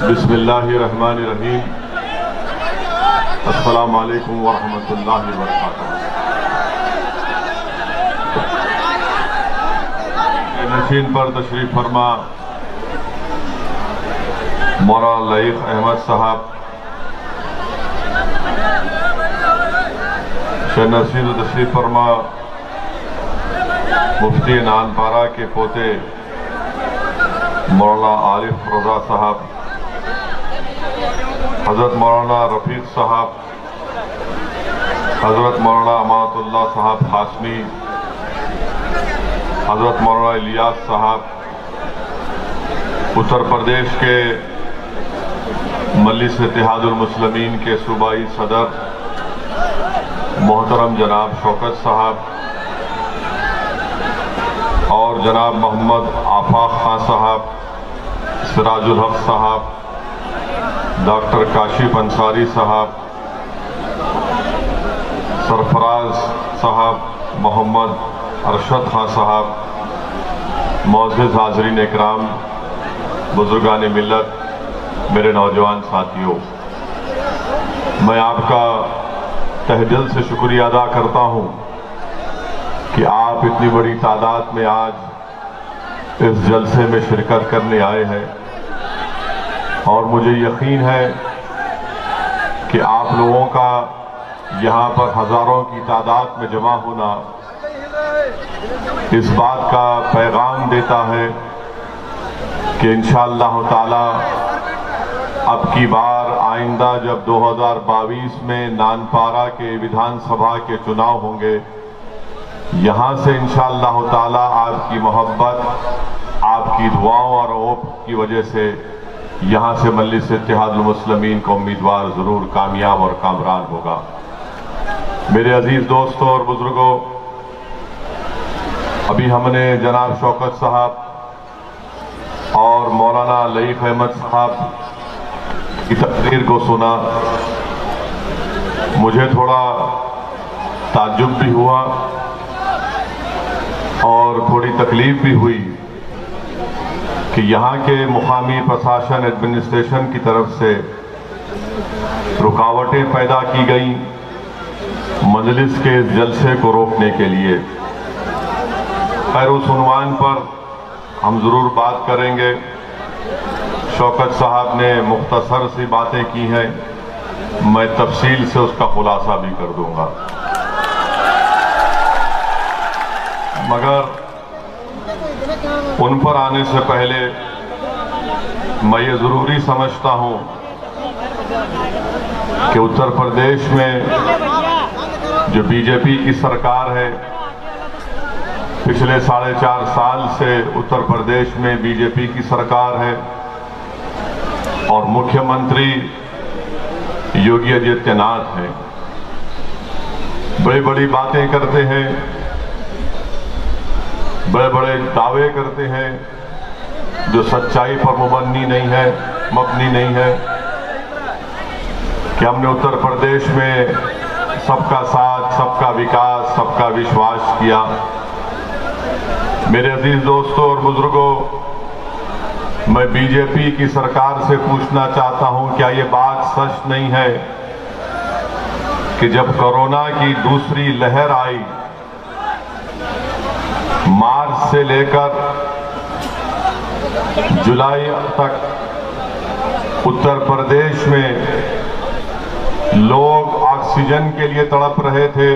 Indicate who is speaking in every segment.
Speaker 1: बिस्मिल्लाहिर्रहमानिर्रहीम। अस्सलामु अलैकुम वरहमतुल्लाहि वबरकातुहू। नशीन पर तशरीफ फरमा मौलाना लईक अहमद साहब, नशीन तशरीफ फरमा मुफ्ती नानपारा के पोते मौलाना आरिफ रजा साहब, हजरत मौलाना रफीक साहब, हजरत मौलाना अमानतुल्लाह साहब हाशमी, हजरत मौलाना इलियास साहब, उत्तर प्रदेश के मजलिस इत्तेहादुल मुस्लिमीन के सूबाई सदर मोहतरम जनाब शौकत साहब और जनाब मोहम्मद आफाक खान साहब, सिराजुल हक साहब, डॉक्टर काशिफ अंसारी साहब, सरफराज साहब, मोहम्मद अरशद खान साहब, मोअज़्ज़िज़ हाज़रीन इकराम, बुजुर्गान मिल्लत, मेरे नौजवान साथियों, मैं आपका तहे दिल से शुक्रिया अदा करता हूं कि आप इतनी बड़ी तादाद में आज इस जलसे में शिरकत करने आए हैं और मुझे यकीन है कि आप लोगों का यहाँ पर हजारों की तादाद में जमा होना इस बात का पैगाम देता है कि इंशाअल्लाह ताला अब की बार आइंदा जब 2022 में नानपारा के विधानसभा के चुनाव होंगे, यहाँ से इंशाअल्लाह ताला आपकी मोहब्बत, आपकी दुआओं और ओप की वजह से यहाँ से मजलिस इत्तेहादुल मुस्लिमीन का उम्मीदवार जरूर कामयाब और कामरान होगा। मेरे अजीज दोस्तों और बुजुर्गों, अभी हमने जनाब शौकत साहब और मौलाना लईक अहमद साहब की तकरीर को सुना। मुझे थोड़ा ताज्जुब भी हुआ और थोड़ी तकलीफ भी हुई कि यहाँ के मुकामी प्रशासन एडमिनिस्ट्रेशन की तरफ से रुकावटें पैदा की गई मजलिस के जलसे को रोकने के लिए। खैर, उस उन्वान पर हम जरूर बात करेंगे। शौकत साहब ने मुख्तसर सी बातें की हैं, मैं तफसील से उसका खुलासा भी कर दूंगा, मगर उन पर आने से पहले मैं ये जरूरी समझता हूं कि उत्तर प्रदेश में जो बीजेपी की सरकार है, पिछले 4.5 साल से उत्तर प्रदेश में बीजेपी की सरकार है और मुख्यमंत्री योगी आदित्यनाथ हैं। बड़ी बड़ी बातें करते हैं, बड़े बड़े दावे करते हैं जो सच्चाई पर मबनी नहीं है कि हमने उत्तर प्रदेश में सबका साथ, सबका विकास, सबका विश्वास किया। मेरे अजीज दोस्तों और बुजुर्गों, मैं बीजेपी की सरकार से पूछना चाहता हूं, क्या ये बात सच नहीं है कि जब कोरोना की दूसरी लहर आई, मार्च से लेकर जुलाई तक उत्तर प्रदेश में लोग ऑक्सीजन के लिए तड़प रहे थे,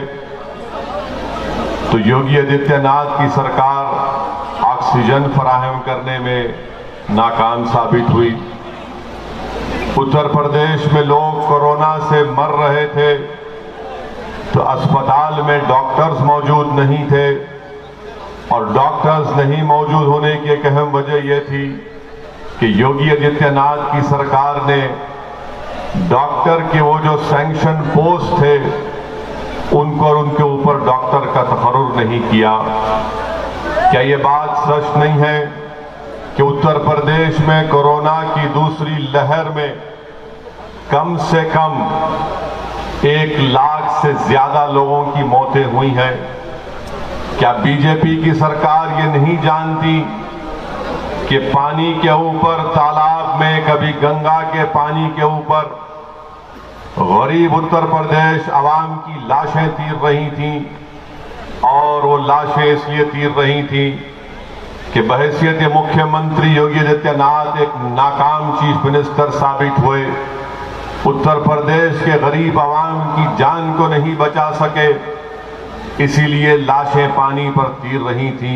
Speaker 1: तो योगी आदित्यनाथ की सरकार ऑक्सीजन फराहम करने में नाकाम साबित हुई। उत्तर प्रदेश में लोग कोरोना से मर रहे थे तो अस्पताल में डॉक्टर्स मौजूद नहीं थे, और डॉक्टर्स नहीं मौजूद होने की एक अहम वजह यह थी कि योगी आदित्यनाथ की सरकार ने डॉक्टर के वो जो सैंक्शन पोस्ट थे उनको और उनके ऊपर डॉक्टर का तकर्रुर नहीं किया। क्या ये बात सच नहीं है कि उत्तर प्रदेश में कोरोना की दूसरी लहर में कम से कम 1 लाख से ज्यादा लोगों की मौतें हुई हैं? क्या बीजेपी की सरकार ये नहीं जानती कि पानी के ऊपर तालाब गुजरात में, कभी गंगा के पानी के ऊपर गरीब उत्तर प्रदेश आवाम की लाशें तीर रही थीं। और वो लाशें इसलिए तीर रही थीं कि बहैसियत मुख्यमंत्री योगी आदित्यनाथ एक नाकाम चीफ मिनिस्टर साबित हुए, उत्तर प्रदेश के गरीब आवाम की जान को नहीं बचा सके, इसीलिए लाशें पानी पर तीर रही थीं।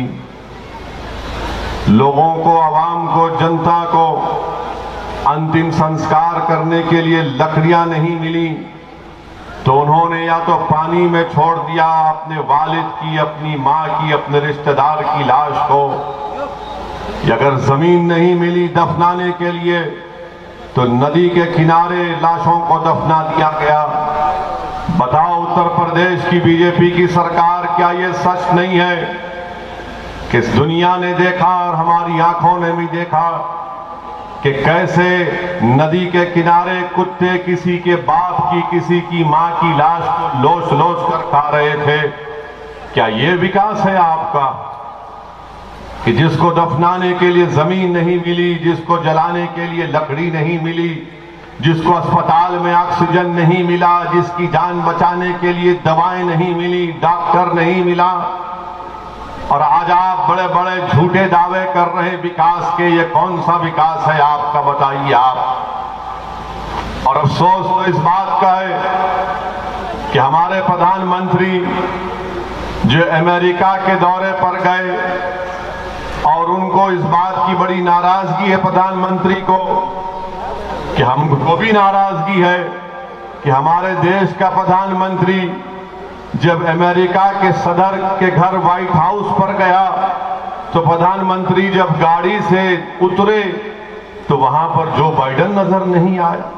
Speaker 1: लोगों को, आवाम को, जनता को अंतिम संस्कार करने के लिए लकड़ियां नहीं मिली तो उन्होंने या तो पानी में छोड़ दिया अपने वालिद की, अपनी मां की, अपने रिश्तेदार की लाश को, या अगर जमीन नहीं मिली दफनाने के लिए तो नदी के किनारे लाशों को दफना दिया गया। बताओ उत्तर प्रदेश की बीजेपी की सरकार, क्या ये सच नहीं है कि इस दुनिया ने देखा और हमारी आंखों ने भी देखा कि कैसे नदी के किनारे कुत्ते किसी के बाप की, किसी की मां की लाश को लोच लोच कर खा रहे थे? क्या ये विकास है आपका कि जिसको दफनाने के लिए जमीन नहीं मिली, जिसको जलाने के लिए लकड़ी नहीं मिली, जिसको अस्पताल में ऑक्सीजन नहीं मिला, जिसकी जान बचाने के लिए दवाएं नहीं मिली, डॉक्टर नहीं मिला, और आज आप बड़े बड़े झूठे दावे कर रहे हैं विकास के? ये कौन सा विकास है आपका, बताइए आप। और अफसोस तो इस बात का है कि हमारे प्रधानमंत्री जो अमेरिका के दौरे पर गए और उनको इस बात की बड़ी नाराजगी है प्रधानमंत्री को, कि हमको भी नाराजगी है कि हमारे देश का प्रधानमंत्री जब अमेरिका के सदर के घर व्हाइट हाउस पर गया तो प्रधानमंत्री जब गाड़ी से उतरे तो वहां पर जो बाइडेन नजर नहीं आया।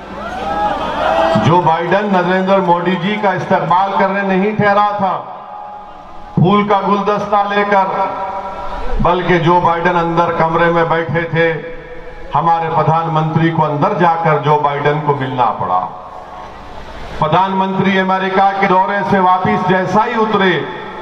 Speaker 1: जो बाइडेन नरेंद्र मोदी जी का इस्तकबाल करने नहीं ठहरा था फूल का गुलदस्ता लेकर, बल्कि जो बाइडेन अंदर कमरे में बैठे थे, हमारे प्रधानमंत्री को अंदर जाकर जो बाइडेन को मिलना पड़ा। प्रधानमंत्री अमेरिका के दौरे से वापस जैसा ही उतरे,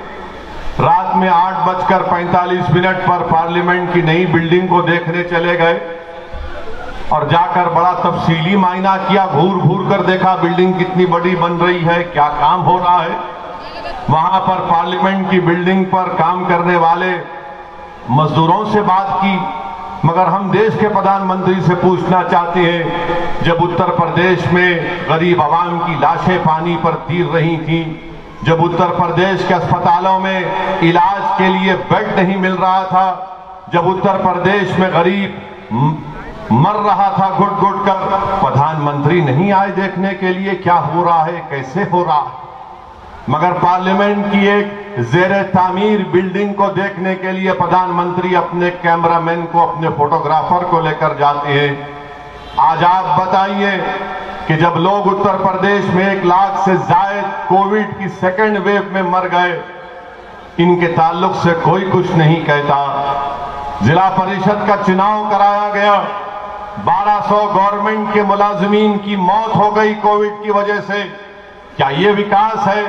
Speaker 1: रात में 8:45 पर पार्लियामेंट की नई बिल्डिंग को देखने चले गए और जाकर बड़ा तफसीली मायना किया, घूर घूर कर देखा बिल्डिंग कितनी बड़ी बन रही है, क्या काम हो रहा है। वहां पर पार्लियामेंट की बिल्डिंग पर काम करने वाले मजदूरों से बात की, मगर हम देश के प्रधानमंत्री से पूछना चाहते हैं, जब उत्तर प्रदेश में गरीब आवाम की लाशें पानी पर तीर रही थीं, जब उत्तर प्रदेश के अस्पतालों में इलाज के लिए बेड नहीं मिल रहा था, जब उत्तर प्रदेश में गरीब मर रहा था घुट घुट कर, प्रधानमंत्री नहीं आए देखने के लिए क्या हो रहा है, कैसे हो रहा है। मगर पार्लियामेंट की एक जेरे तामीर बिल्डिंग को देखने के लिए प्रधानमंत्री अपने कैमरामैन को, अपने फोटोग्राफर को लेकर जाते हैं। आज आप बताइए कि जब लोग उत्तर प्रदेश में 1 लाख से ज्यादा कोविड की सेकेंड वेव में मर गए, इनके ताल्लुक से कोई कुछ नहीं कहता। जिला परिषद का चुनाव कराया गया, 1200 गवर्नमेंट के मुलाजिमीन की मौत हो गई कोविड की वजह से। क्या ये विकास है?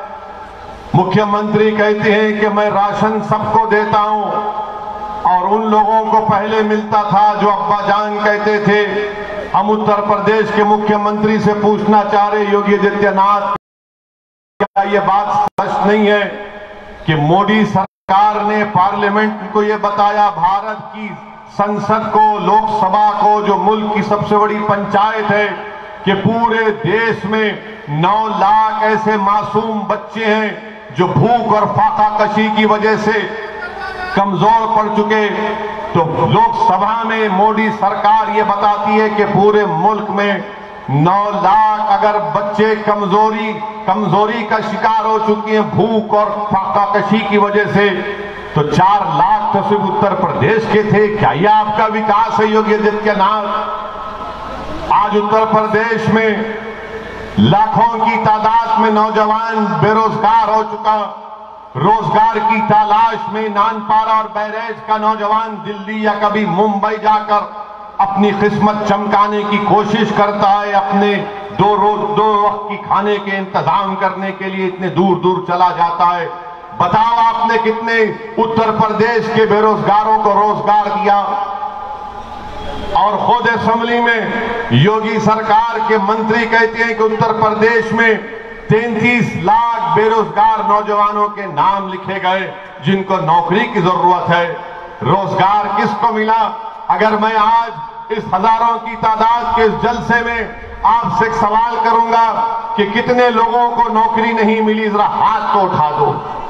Speaker 1: मुख्यमंत्री कहते हैं कि मैं राशन सबको देता हूं, और उन लोगों को पहले मिलता था जो अब्बा जान कहते थे। हम उत्तर प्रदेश के मुख्यमंत्री से पूछना चाह रहे योगी आदित्यनाथ, क्या ये बात सच नहीं है कि मोदी सरकार ने पार्लियामेंट को ये बताया, भारत की संसद को, लोकसभा को, जो मुल्क की सबसे बड़ी पंचायत है, कि पूरे देश में 9 लाख ऐसे मासूम बच्चे हैं जो भूख और फाका कशी की वजह से कमजोर पड़ चुके। तो लोकसभा में मोदी सरकार ये बताती है कि पूरे मुल्क में 9 लाख अगर बच्चे कमजोरी का शिकार हो चुके हैं भूख और फाका कशी की वजह से, तो 4 लाख तो सिर्फ उत्तर प्रदेश के थे। क्या यह आपका विकास है योगी आदित्यनाथ? आज उत्तर प्रदेश में लाखों की तादाद में नौजवान बेरोजगार हो चुका। रोजगार की तलाश में नानपारा और बहराइच का नौजवान दिल्ली या कभी मुंबई जाकर अपनी किस्मत चमकाने की कोशिश करता है, अपने दो वक्त की खाने के इंतजाम करने के लिए इतने दूर दूर चला जाता है। बताओ आपने कितने उत्तर प्रदेश के बेरोजगारों को रोजगार दिया? और खुद असेंबली में योगी सरकार के मंत्री कहते हैं कि उत्तर प्रदेश में 33 लाख बेरोजगार नौजवानों के नाम लिखे गए जिनको नौकरी की जरूरत है। रोजगार किसको मिला? अगर मैं आज इस हजारों की तादाद के इस जलसे में आपसे एक सवाल करूंगा कि कितने लोगों को नौकरी नहीं मिली, जरा हाथ तो उठा दो।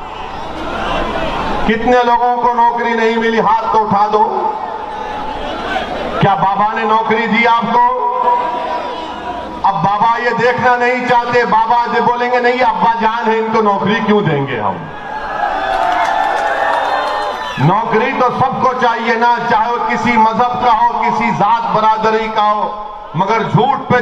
Speaker 1: कितने लोगों को नौकरी नहीं मिली, हाथ तो उठा दो। क्या बाबा ने नौकरी दी आपको? अब बाबा ये देखना नहीं चाहते, बाबा जो बोलेंगे नहीं अब्बा जान है, इनको नौकरी क्यों देंगे हम? नौकरी तो सबको चाहिए ना, चाहे वो किसी मजहब का हो, किसी जात बरादरी का हो, मगर झूठ पे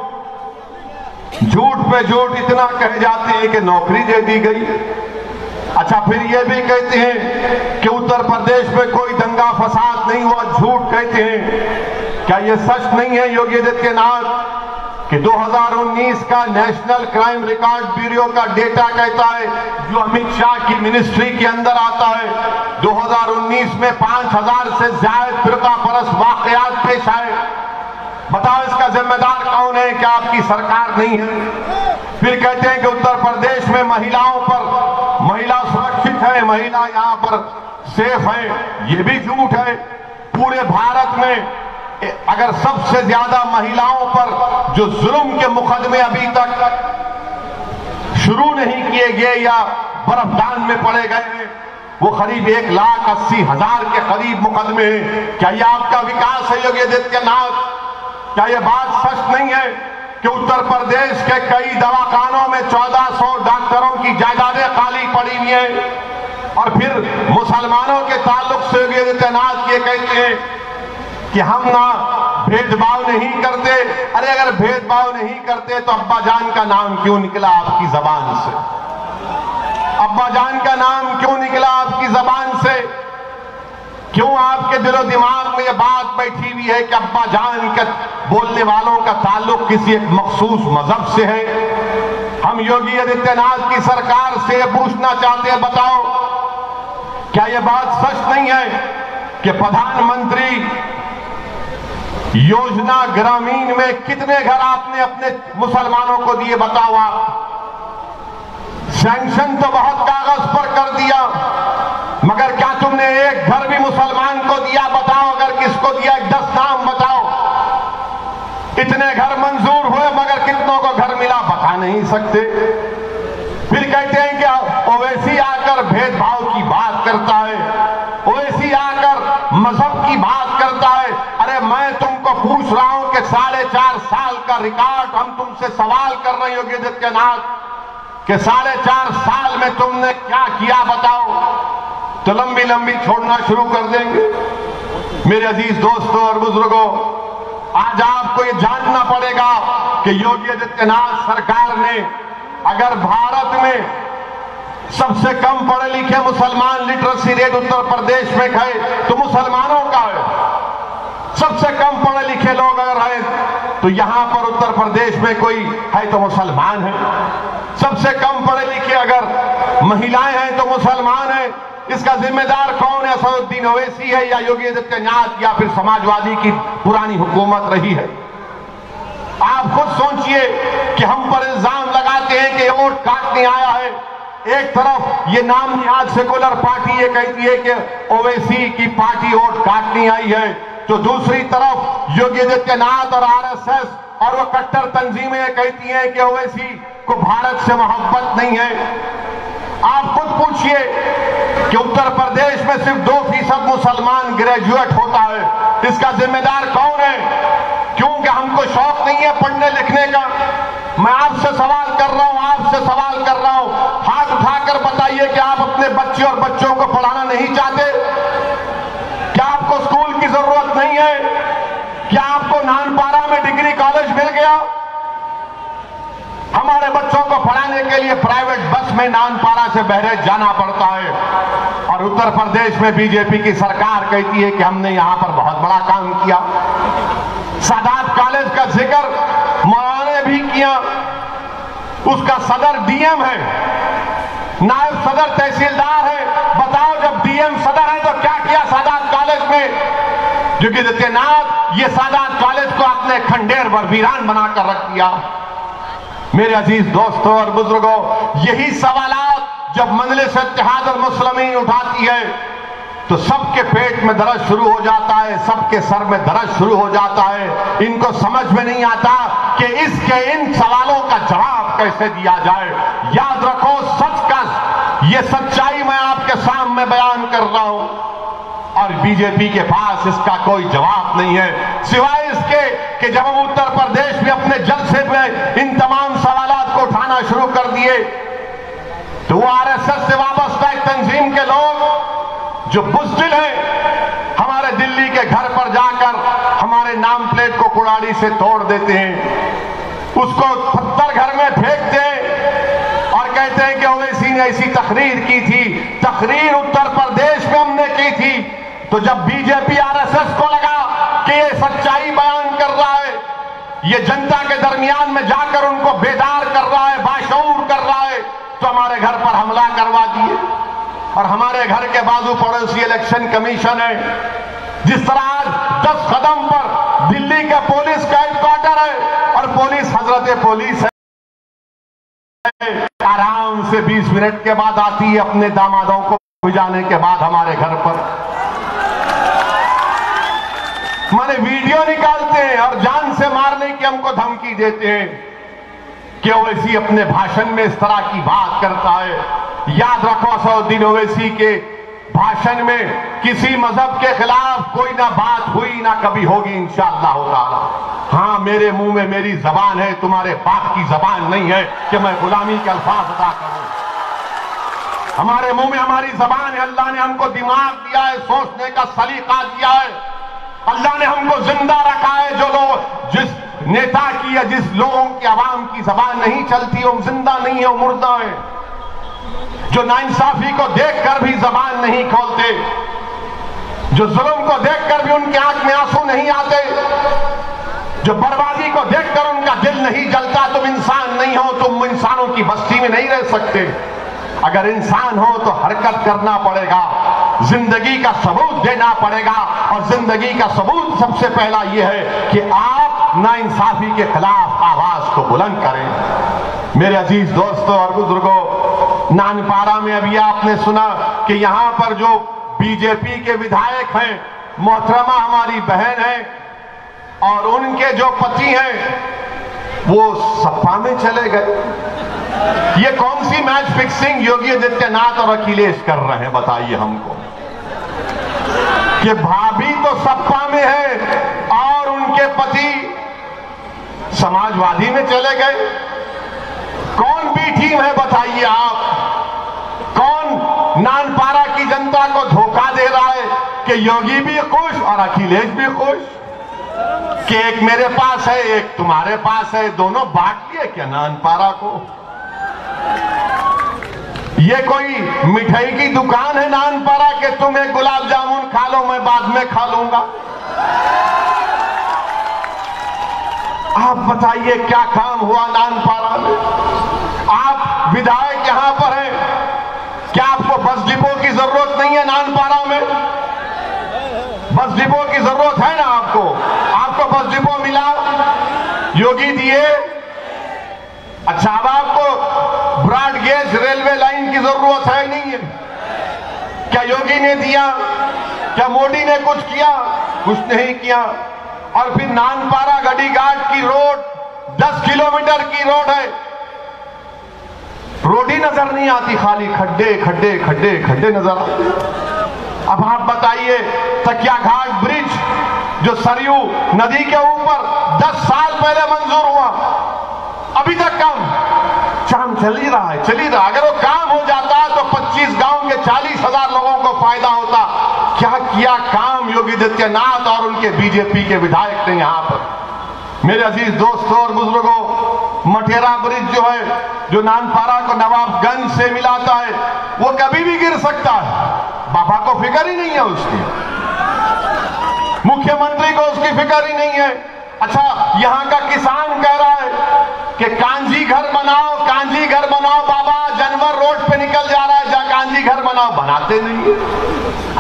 Speaker 1: झूठ इतना कह जाते हैं कि नौकरी दे दी गई। अच्छा, फिर ये भी कहते हैं कि उत्तर प्रदेश में कोई दंगा फसाद नहीं हुआ, झूठ कहते हैं। क्या ये सच नहीं है योगी आदित्यनाथ कि 2019 का नेशनल क्राइम रिकॉर्ड ब्यूरो का डेटा कहता है, जो अमित शाह की मिनिस्ट्री के अंदर आता है, 2019 में 5000 से ज्यादा फिरकापरस्त वाकयात पेश आए। बताओ इसका जिम्मेदार कौन है? क्या आपकी सरकार नहीं है? फिर कहते हैं कि उत्तर प्रदेश में महिलाओं पर, महिला सुरक्षित है, महिला यहां पर सेफ है। ये भी झूठ है। पूरे भारत में अगर सबसे ज्यादा महिलाओं पर जो जुल्म के मुकदमे अभी तक शुरू नहीं किए गए या बर्फदान में पड़े गए हैं, वो करीब 1,80,000 के करीब मुकदमे हैं। क्या ये आपका विकास है योगी आदित्यनाथ? क्या ये बात सच नहीं है कि उत्तर प्रदेश के कई दवाखानों में 1400 डॉक्टरों की जायदादें खाली पड़ी हुई हैं? और फिर मुसलमानों के ताल्लुक से योगी आदित्यनाथ ये कहते हैं कि हम ना भेदभाव नहीं करते। अरे अगर भेदभाव नहीं करते तो अब्बा जान का नाम क्यों निकला आपकी जबान से? अब्बा जान का नाम क्यों निकला आपकी जबान से? क्यों आपके दिलो दिमाग में ये बात बैठी हुई है कि अब्बा जान के बोलने वालों का ताल्लुक किसी एक मखसूस मजहब से है? हम योगी आदित्यनाथ की सरकार से पूछना चाहते हैं, बताओ क्या ये बात सच नहीं है कि प्रधानमंत्री योजना ग्रामीण में कितने घर आपने अपने मुसलमानों को दिए? बताओ आप। सैंक्शन तो बहुत कागज पर कर दिया, मगर क्या तुमने एक घर भी मुसलमान को दिया? बताओ, अगर किसको दिया 10 नाम बताओ। इतने घर मंजूर हुए मगर कितनों को घर मिला बता नहीं सकते। फिर कहते हैं कि ओवैसी आकर भेदभाव की बात करता है, ओवैसी आकर मजहब की बात करता है। अरे मैं तुमको पूछ रहा हूं कि 4.5 साल का रिकॉर्ड, हम तुमसे सवाल कर रहे हैं योगी आदित्यनाथ कि 4.5 साल में तुमने क्या किया बताओ? तो लंबी लंबी छोड़ना शुरू कर देंगे। मेरे अजीज दोस्तों और बुजुर्गों, आज आपको ये जानना पड़ेगा कि योगी आदित्यनाथ सरकार ने अगर भारत में सबसे कम पढ़े लिखे मुसलमान लिटरेसी रेट उत्तर प्रदेश में गए तो मुसलमानों का है। सबसे कम पढ़े लिखे लोग अगर हैं तो यहां पर उत्तर प्रदेश में कोई है तो मुसलमान है। सबसे कम पढ़े लिखे अगर महिलाएं हैं तो मुसलमान है। इसका जिम्मेदार कौन है? असदुद्दीन ओवैसी है या योगी आदित्यनाथ या फिर समाजवादी की पुरानी हुकूमत रही है? आप खुद सोचिए कि हम पर इल्जाम लगाते हैं कि वोट काटने आया है। एक तरफ ये नाम निहाद सेकुलर पार्टी ये कहती है कि ओवैसी की पार्टी वोट काटने आई है, तो दूसरी तरफ योगी आदित्यनाथ और आरएसएस और वो कट्टर तंजीमें कहती हैं कि ओवैसी को भारत से मोहब्बत नहीं है। आप खुद पूछिए कि उत्तर प्रदेश में सिर्फ 2% मुसलमान ग्रेजुएट होता है, इसका जिम्मेदार कौन है? क्योंकि हमको शौक नहीं है पढ़ने लिखने का। मैं आपसे सवाल कर रहा हूं, आपसे सवाल कर रहा हूं, हाथ उठाकर बताइए कि आप अपने बच्चे और बच्चों को पढ़ाना नहीं चाहते? क्या आपको स्कूल की जरूरत नहीं है? क्या आपको नानपारा में डिग्री कॉलेज मिल गया? हमारे बच्चों को पढ़ाने के लिए प्राइवेट बस में नानपारा से बहरेज जाना पड़ता है। और उत्तर प्रदेश में बीजेपी की सरकार कहती है कि हमने यहां पर बहुत बड़ा काम किया। सादात कॉलेज का जिक्र मौलाना ने भी किया, उसका सदर डीएम है, नायब सदर तहसीलदार है। बताओ, जब डीएम सदर है तो क्या किया सादात कॉलेज में? योगी आदित्यनाथ ये सादात कॉलेज को आपने खंडेर व वीरान बनाकर रख दिया। मेरे अजीज दोस्तों और बुजुर्गों, यही सवालात जब मजलिस इत्तेहाद और मुस्लिमीन उठाती है तो सबके पेट में दर्द शुरू हो जाता है, सबके सर में दर्द शुरू हो जाता है। इनको समझ में नहीं आता कि इसके इन सवालों का जवाब कैसे दिया जाए। याद रखो, सच का ये सच्चाई मैं आपके सामने बयान कर रहा हूं और बीजेपी के पास इसका कोई जवाब नहीं है, सिवाय इसके कि जब हम उत्तर प्रदेश में अपने जलसे में इन तमाम सवालात को उठाना शुरू कर दिए तो वो आरएसएस से वाबस्ता एक तंजीम के लोग जो बुज़दिल हैं हमारे दिल्ली के घर पर जाकर हमारे नाम प्लेट को कुड़ाड़ी से तोड़ देते हैं, उसको पत्थर घर में फेंकते हैं और कहते हैं कि ओवैसी ने ऐसी तकरीर की थी। तकरीर उत्तर प्रदेश में हमने की थी, तो जब बीजेपी आरएसएस को लगा कि ये सच्चाई बयान कर रहा है, ये जनता के दरमियान में जाकर उनको बेदार कर रहा है, बाशऊर कर रहा है, तो हमारे घर पर हमला करवा दिए। और हमारे घर के बाजू पड़ोसी इलेक्शन कमीशन है, जिस तरह आज 10 कदम पर दिल्ली का पुलिस का हेडक्वार्टर है और पुलिस हजरत पुलिस है, आराम से 20 मिनट के बाद आती है अपने दामादों को भिजाने के बाद हमारे घर पर। माने वीडियो निकालते हैं और जान से मारने की हमको धमकी देते हैं कि ओवैसी अपने भाषण में इस तरह की बात करता है। याद रखो, असदुद्दीन ओवैसी के भाषण में किसी मजहब के खिलाफ कोई ना बात हुई ना कभी होगी इंशाअल्लाह ताला। हाँ, मेरे मुंह में मेरी जबान है, तुम्हारे बाप की जबान नहीं है कि मैं गुलामी के अल्फाज अदा करूं। हमारे मुंह में हमारी जबान है। अल्लाह ने हमको दिमाग दिया है, सोचने का सलीका दिया है। अल्लाह ने हमको जिंदा रखा है। जो लोग जिस नेता की या जिस लोगों की आवाम की जबान नहीं चलती, वो जिंदा नहीं है, वो मुर्दा है। जो नाइंसाफी को देखकर भी जबान नहीं खोलते, जो जुल्म को देखकर भी उनकी आंख में आंसू नहीं आते, जो बर्बादी को देखकर उनका दिल नहीं जलता, तुम इंसान नहीं हो, तुम इंसानों की बस्ती में नहीं रह सकते। अगर इंसान हो तो हरकत करना पड़ेगा, जिंदगी का सबूत देना पड़ेगा। और जिंदगी का सबूत सबसे पहला यह है कि आप नाइंसाफी के खिलाफ आवाज को बुलंद करें। मेरे अजीज दोस्तों और बुजुर्गों, नानपारा में अभी आपने सुना कि यहां पर जो बीजेपी के विधायक हैं, मोहतरमा हमारी बहन है और उनके जो पति हैं वो सपा में चले गए। ये कौन सी मैच फिक्सिंग योगी आदित्यनाथ और अखिलेश कर रहे हैं, बताइए हमको। कि भाभी तो सपा में है और उनके पति समाजवादी में चले गए। कौन बी टीम है बताइए आप? कौन नानपारा की जनता को धोखा दे रहा है कि योगी भी खुश और अखिलेश भी खुश, कि एक मेरे पास है एक तुम्हारे पास है, दोनों बांट लिए क्या नानपारा को? ये कोई मिठाई की दुकान है नानपारा के तुम एक गुलाब जामुन खा लो, मैं बाद में खा लूंगा? आप बताइए क्या काम हुआ नानपारा में? आप विधायक यहां पर हैं, क्या आपको बस डिपो की जरूरत नहीं है नानपारा में? बस डिपो की जरूरत है ना आपको? आपको बस डिपो मिला, योगी दिए। अच्छा, अब आपको ब्रॉड गेज रेलवे लाइन की जरूरत है नहीं है? क्या योगी ने दिया? क्या मोदी ने कुछ किया? कुछ नहीं किया। और फिर नानपारा गढ़ीघाट की रोड 10 किलोमीटर की रोड है, रोड ही नजर नहीं आती, खाली खड्डे खड्डे खड्डे खड्डे नजर आते। अब आप बताइए, तकिया घाट ब्रिज जो सरयू नदी के ऊपर 10 साल पहले मंजूर हुआ, अभी तक काम चल ही रहा है, चल ही रहा। अगर वो काम हो जाता तो 25 गांव के 40,000 लोगों को फायदा होता। क्या किया काम योगी आदित्यनाथ और उनके बीजेपी के विधायक ने यहां पर। मेरे अजीज दोस्तों और बुजुर्गों, मटेरा ब्रिज जो है, जो नानपारा को नवाबगंज से मिलाता है, वो कभी भी गिर सकता है। बाबा को फिक्र ही नहीं है उसकी, मुख्यमंत्री को उसकी फिक्र ही नहीं है। अच्छा, यहां का किसान कह रहा है कि कांजी घर बनाओ, कांजी घर बनाओ। बाबा जानवर रोड पे निकल जा रहा है, जा कांजी घर बनाओ, बनाते नहीं है। और फिर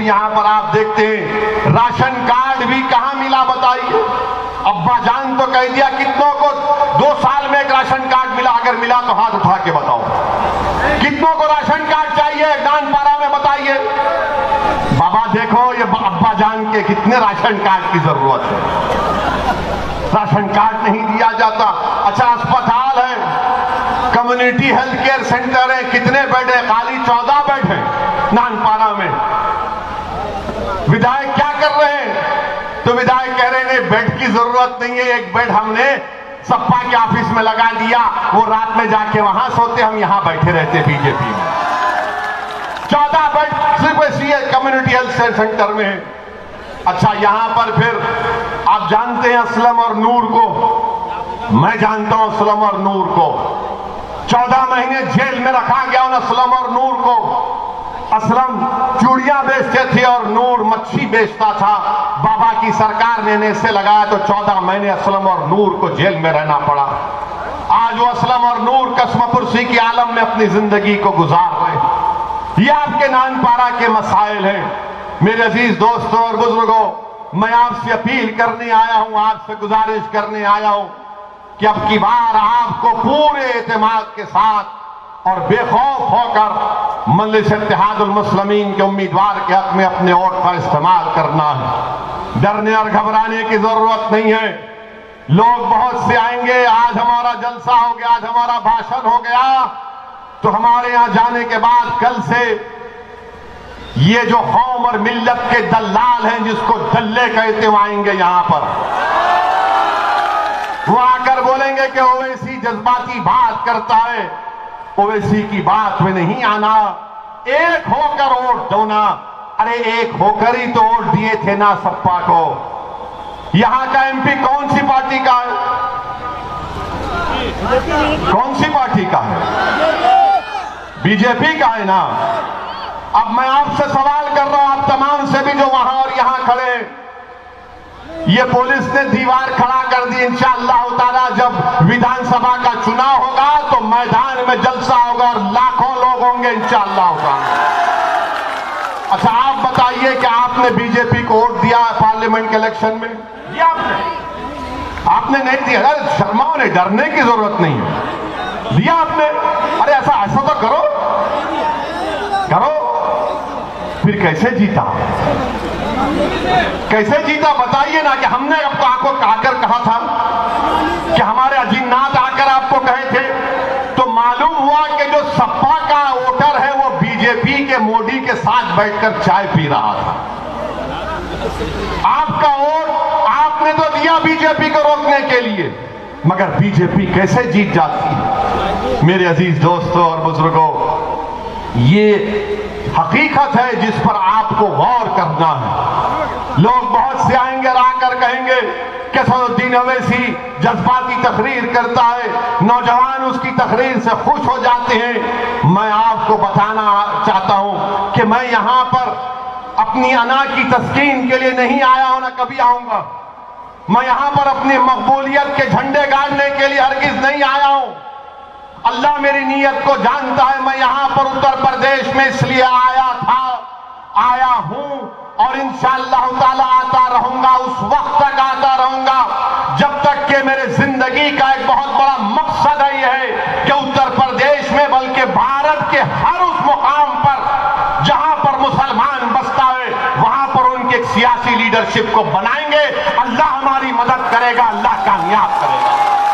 Speaker 1: यहां पर आप देखते हैं राशन कार्ड भी कहां मिला बताइए। अब्बा जान तो कह दिया कितनों को 2 साल में एक राशन कार्ड मिला, अगर मिला तो हाथ उठा के बताओ कितनों को राशन कार्ड चाहिए नानपारा में बताइए। बाबा देखो ये अब्बा जान के कितने राशन कार्ड की जरूरत है, राशन कार्ड नहीं दिया जाता। अच्छा अस्पताल है, कम्युनिटी हेल्थ केयर सेंटर है, कितने बेड है? खाली 14 बेड है नानपारा में। विधायक क्या कर रहे हैं? तो विधायक कह रहे हैं बेड की जरूरत नहीं है, एक बेड हमने सपा के ऑफिस में लगा दिया, वो रात में जाके वहां सोते, हम यहां बैठे रहते बीजेपी में। 14 बेड सिर्फ इसी कम्युनिटी हेल्थ सेंटर में है। अच्छा यहां पर फिर आप जानते हैं असलम और नूर को, मैं जानता हूं असलम और नूर को, 14 महीने जेल में रखा गया उन असलम और नूर को। असलम चूड़ियां बेचते थे और नूर मच्छी बेचता था। बाबा की सरकार ने ऐसे लगाया तो 14 महीने असलम और नूर को जेल में रहना पड़ा। आज वो असलम और नूर कसमपुरसी की आलम में अपनी जिंदगी को गुजार रहे। ये आपके नानपारा के मसाइल हैं। मेरे अजीज दोस्तों और बुजुर्गों, मैं आपसे अपील करने आया हूं, आपसे गुजारिश करने आया हूं कि अब की बार आपको पूरे एतमाद के साथ और बेखौफ होकर मजलिस इत्तेहादुल मुस्लिमीन के उम्मीदवार के हक में अपने वोट का इस्तेमाल करना है। डरने और घबराने की जरूरत नहीं है। लोग बहुत से आएंगे, आज हमारा जलसा हो गया, आज हमारा भाषण हो गया, तो हमारे यहां जाने के बाद कल से ये जो कौम और मिल्लत के दल्लाल हैं, जिसको दल्ले कहते हुए आएंगे यहां पर, वो आकर बोलेंगे कि ओवैसी जज्बाती बात करता है। ओवैसी की बात में नहीं आना, एक होकर वोट दो ना। अरे एक होकर ही तो वोट दिए थे ना सपा को। यहां का एमपी कौन सी पार्टी का है? कौन सी पार्टी का है? बीजेपी का है ना। अब मैं आपसे सवाल कर रहा हूं, आप तमाम से भी जो वहां और यहां खड़े, ये पुलिस ने दीवार खड़ा कर दी। इंशाअल्लाह ताला जब विधानसभा का चुनाव होगा तो मैदान में जलसा होगा और लाखों लोग होंगे इंशाअल्लाह ताला। अच्छा आप बताइए कि आपने बीजेपी को वोट दिया पार्लियामेंट के इलेक्शन में? दिया आपने नहीं दिया? अरे शर्माओ नहीं, डरने की जरूरत नहीं है, दिया आपने। अरे ऐसा तो करो करो। फिर कैसे जीता? कैसे जीता बताइए ना। कि हमने आपको आकर कहा था कि हमारे अजीनाथ आकर आपको कहे थे, तो मालूम हुआ कि जो सपा का वोटर है वो बीजेपी के मोदी के साथ बैठकर चाय पी रहा था। आपका वोट आपने तो दिया बीजेपी को रोकने के लिए, मगर बीजेपी कैसे जीत जाती है? मेरे अजीज दोस्तों और बुजुर्गों, ये हकीकत है जिस पर आपको गौर करना है। लोग बहुत से आएंगे और आकर कहेंगे कि सदुद्दीन ओवैसी जज्बाती तकरीर करता है, नौजवान उसकी तकरीर से खुश हो जाते हैं। मैं आपको बताना चाहता हूं कि मैं यहां पर अपनी अना की तस्कीन के लिए नहीं आया हूं, ना कभी आऊंगा। मैं यहां पर अपनी मकबूलियत के झंडे गाड़ने के लिए हरगिज नहीं आया हूं। अल्लाह मेरी नीयत को जानता है। मैं यहां पर उत्तर प्रदेश में इसलिए आया हूं और इंशाअल्लाह ताला आता रहूंगा, उस वक्त तक आता रहूंगा जब तक कि मेरे जिंदगी का एक बहुत बड़ा मकसद है कि उत्तर प्रदेश में बल्कि भारत के हर उस मुकाम पर जहां पर मुसलमान बसता है वहां पर उनके सियासी लीडरशिप को बनाएंगे। अल्लाह हमारी मदद करेगा, अल्लाह कामयाब करेगा।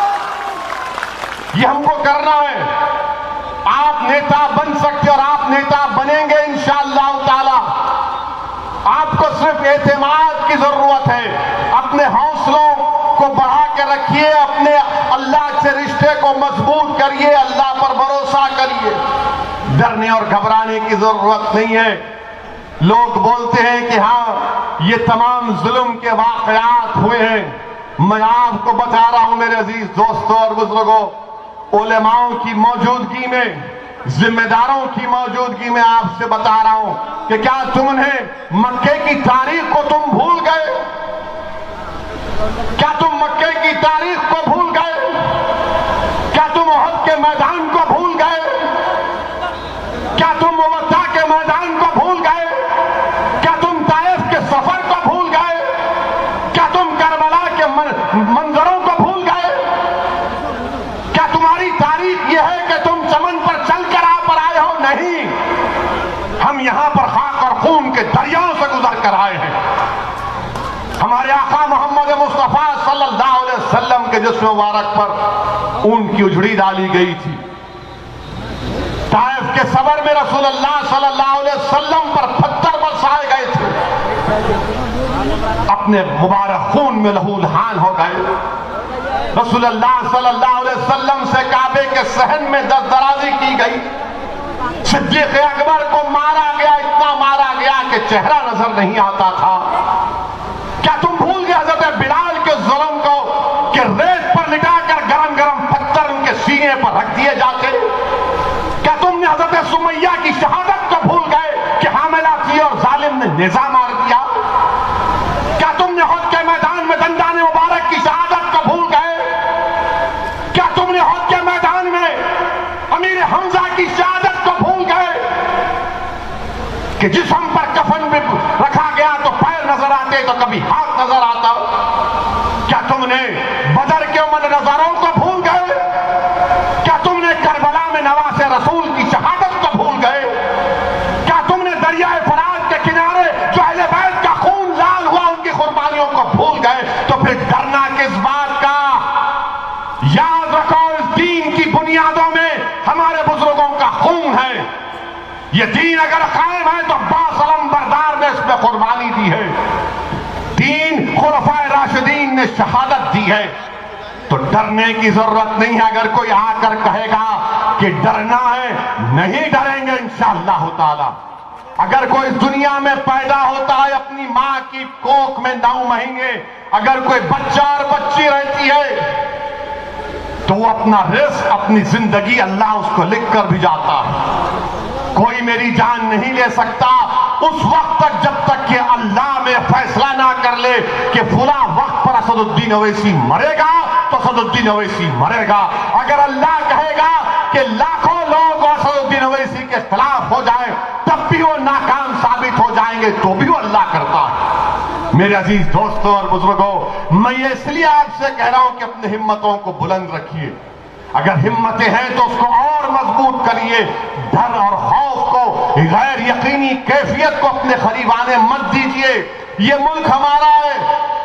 Speaker 1: ये हमको करना है। आप नेता बन सकते और आप नेता बनेंगे इंशाअल्लाह ताला। आपको सिर्फ एतमाद की जरूरत है। अपने हौसलों को बढ़ा के रखिए, अपने अल्लाह से रिश्ते को मजबूत करिए, अल्लाह पर भरोसा करिए। डरने और घबराने की जरूरत नहीं है। लोग बोलते हैं कि हाँ ये तमाम जुल्म के वाकयात हुए हैं। मैं आपको बता रहा हूं मेरे अजीज दोस्तों और बुजुर्गों, उलेमाओं की मौजूदगी में, जिम्मेदारों की मौजूदगी में आपसे बता रहा हूं कि क्या तुमने मक्के की तारीख को तुम भूल गए? क्या तुम मक्के की तारीख को भूल गए? क्या तुम उहद के मैदान को भूल गए? क्या तुम मुवत्ता के मैदान को भूल गए? क्या तुम यहां पर खाक और खून के दरियाओं से गुजर कर आए हैं। हमारे आका मोहम्मद मुस्तफा सल्लल्लाहु अलैहि वसल्लम के जिस्म मुबारक पर ऊन की उजड़ी डाली गई थी। ताइफ के सबर में रसूलुल्लाह सल्लल्लाहु अलैहि वसल्लम पर पत्थर बरसाए गए थे, अपने मुबारक खून में लहूलहान हो गए। रसूलुल्लाह सल्लल्लाहु अलैहि वसल्लम से काबे के सहन में दस्तराजी की गई। सिद्दीक़ अकबर को मारा गया, इतना मारा गया कि चेहरा नजर नहीं आता था। क्या तुम भूल गए हज़रत बिलाल के जुल्म को कि रेत पर लिटाकर गरम गरम पत्थर उनके सीने पर रख दिए जाते? क्या तुमने हज़रत सुमैया की शहादत को भूल गए कि हामिला थी और जालिम ने नेज़ा मार दिया? क्या तुमने उहद के मैदान में दंदाने मुबारक की शहादत को भूल गए? क्या तुमने उहद के मैदान में अमीर हमजा की शहादत को भूल गए कि जिस्म पर कफन भी रखा गया तो पैर नजर आते तो कभी हाथ नजर आता? क्या तुमने बदर के उमर नजारों को भूल गए? क्या तुमने करबला में नवासे रसूल की शहादत को भूल गए? क्या तुमने दरियाए फरात के किनारे जो अहले बैत का खून लाल हुआ उनकी कुर्बानियों को भूल गए? तो फिर डरना किस बात का? याद रखो, इस दीन की बुनियादों में हमारे बुजुर्गों का खून है। ये दीन अगर कायम है तो बासलम बरदार ने इसमें कुर्बानी दी है। दीन खुलफाए राशिदीन ने शहादत दी है, तो डरने की जरूरत नहीं है। अगर कोई आकर कहेगा कि डरना है, नहीं डरेंगे इंशाअल्लाह ताला। अगर कोई इस दुनिया में पैदा होता है अपनी मां की कोख में 9 महीने, अगर कोई बच्चा और बच्ची रहती है तो वो अपना रिस्क, अपनी जिंदगी अल्लाह उसको लिख कर भी जाता है। कोई मेरी जान नहीं ले सकता उस वक्त तक जब तक कि अल्लाह में फैसला ना कर ले कि फुला वक्त पर असदुद्दीन अवैसी मरेगा तो असदुद्दीन अवैसी मरेगा। अगर अल्लाह कहेगा कि लाखों लोग असदुद्दीन अवैसी के खिलाफ हो जाए तब भी वो नाकाम साबित हो जाएंगे, तो भी वो अल्लाह करता है। मेरे अजीज दोस्तों और बुजुर्गों, मैं ये इसलिए आपसे कह रहा हूं कि अपनी हिम्मतों को बुलंद रखिए। अगर हिम्मतें हैं तो उसको और मजबूत करिए। डर और खौफ को, गैर यकीनी कैफियत को अपने करीब आने मत दीजिए। ये मुल्क हमारा है,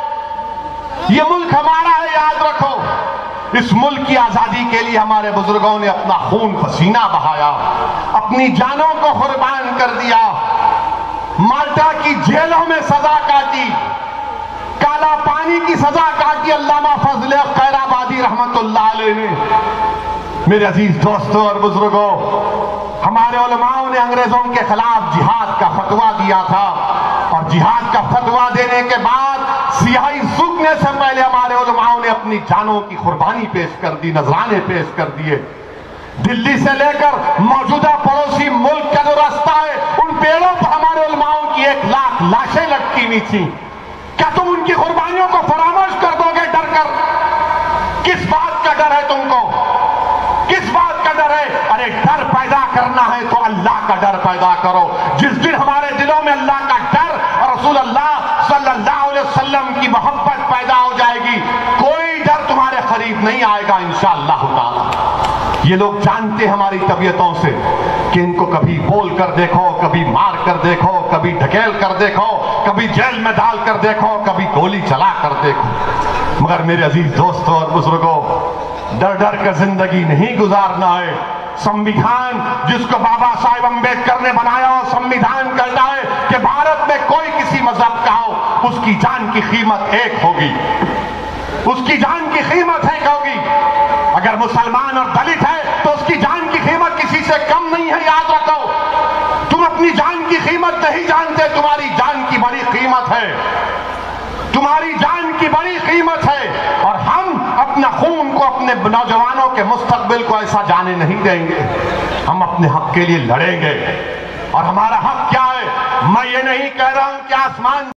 Speaker 1: ये मुल्क हमारा है, याद रखो। इस मुल्क की आजादी के लिए हमारे बुजुर्गों ने अपना खून पसीना बहाया, अपनी जानों को कुर्बान कर दिया, माल्टा की जेलों में सजा काटी, काला पानी की सजा काटी अल्लामा फजल खैराबादी रहमतुल्लाह अलैह ने। मेरे अजीज दोस्तों और बुजुर्गों, हमारे उलमाओं ने अंग्रेजों के खिलाफ जिहाद का फतवा दिया था, और जिहाद का फतवा देने के बाद सियाही सूखने से पहले हमारे उलमाओं ने अपनी जानों की कुर्बानी पेश कर दी, नजराने पेश कर दिए। दिल्ली से लेकर मौजूदा पड़ोसी मुल्क का जो रास्ता है, उन पेड़ों पर हमारे उलमाओं की 1 लाख लाशें लटकी हुई थी। क्या तुम उनकी कुर्बानियों को फरामोश कर दोगे डर कर? किस बात का डर है तुमको? किस बात का डर है? अरे डर पैदा करना है तो अल्लाह का डर पैदा करो। जिस दिन हमारे दिलों में अल्लाह का डर और रसूलुल्लाह सल्लल्लाहु अलैहि वसल्लम की मोहब्बत पैदा हो जाएगी, कोई डर तुम्हारे करीब नहीं आएगा इंशाअल्लाह ताला। ये लोग जानते हमारी तबीयतों से कि इनको कभी बोल कर देखो, कभी मार कर देखो, कभी ढकेल कर देखो, कभी जेल में डाल कर देखो, कभी गोली चला कर देखो। मगर मेरे अजीज दोस्तों और बुजुर्गों, डर डर कर जिंदगी नहीं गुजारना है। संविधान जिसको बाबा साहेब अम्बेडकर ने बनाया, और संविधान कहता है कि भारत में कोई किसी मजहब का हो, उसकी जान की कीमत 1 होगी, उसकी जान की कीमत 1 होगी। अगर मुसलमान और दलित है तो उसकी जान की कीमत किसी से कम नहीं है, याद रखो। तुम अपनी जान की कीमत नहीं जानते, तुम्हारी जान की बड़ी कीमत है, तुम्हारी जान की बड़ी कीमत है। और हम अपना खून को, अपने नौजवानों के मुस्तकबिल को ऐसा जाने नहीं देंगे। हम अपने हक के लिए लड़ेंगे। और हमारा हक क्या है? मैं ये नहीं कह रहा हूं कि आसमान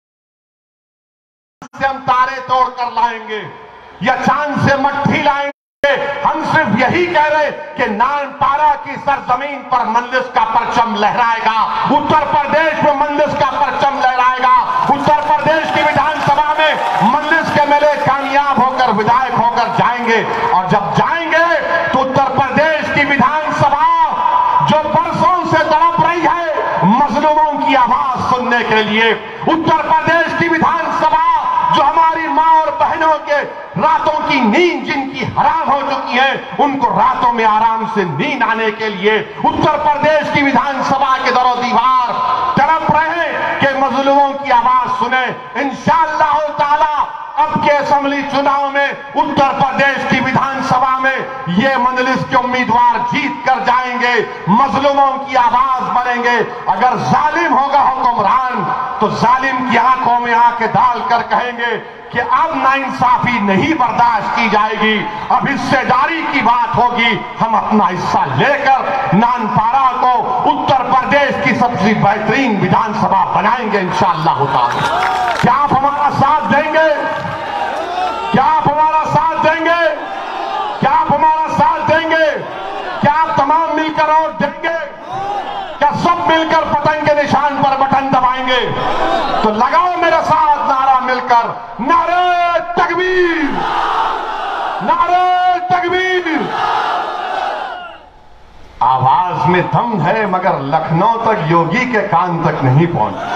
Speaker 1: से हम तारे तोड़ कर लाएंगे या चांद से मट्टी लाएंगे। हम सिर्फ यही कह रहे कि नानपारा की सरजमीन पर मंदिर का परचम लहराएगा, उत्तर प्रदेश में मंदिर का परचम लहराएगा, उत्तर प्रदेश की विधानसभा में मंदिर के मेले कामयाब होकर विधायक होकर जाएंगे। और जब जाएंगे तो उत्तर प्रदेश की विधानसभा जो बरसों से तड़प रही है, मजलूम सुनने के लिए। उत्तर प्रदेश की विधानसभा जो हमारी मां और बहनों के रातों की नींद जिनकी हराम हो चुकी है, उनको रातों में आराम से नींद आने के लिए उत्तर प्रदेश की विधानसभा के दरो दीवार तड़प रहे कि मजलूमों की आवाज सुने। इंशाअल्लाह ताला अब के असेंबली चुनाव में उत्तर प्रदेश की विधानसभा में ये मजलिस के उम्मीदवार जीत कर जाएंगे, मजलूमों की आवाज बनेंगे। अगर जालिम होगा हुक्मरान तो जालिम की आंखों में आंखें डालकर कहेंगे कि अब नाइंसाफी नहीं बर्दाश्त की जाएगी, अब हिस्सेदारी की बात होगी। हम अपना हिस्सा लेकर नानपाड़ा को उत्तर प्रदेश की सबसे बेहतरीन विधानसभा बनाएंगे इंशाअल्लाह ताला। क्या आप हमारा साथ देंगे? क्या आप हमारा साथ देंगे? क्या आप हमारा साथ देंगे? क्या आप तमाम मिलकर वोट देंगे? क्या सब मिलकर पतंग के निशान पर बटन दबाएंगे? तो लगाओ मेरे साथ नारा मिलकर, नारे तकबीर, नारे तकबीर। आवाज में दम है मगर लखनऊ तक योगी के कान तक नहीं पहुंचा,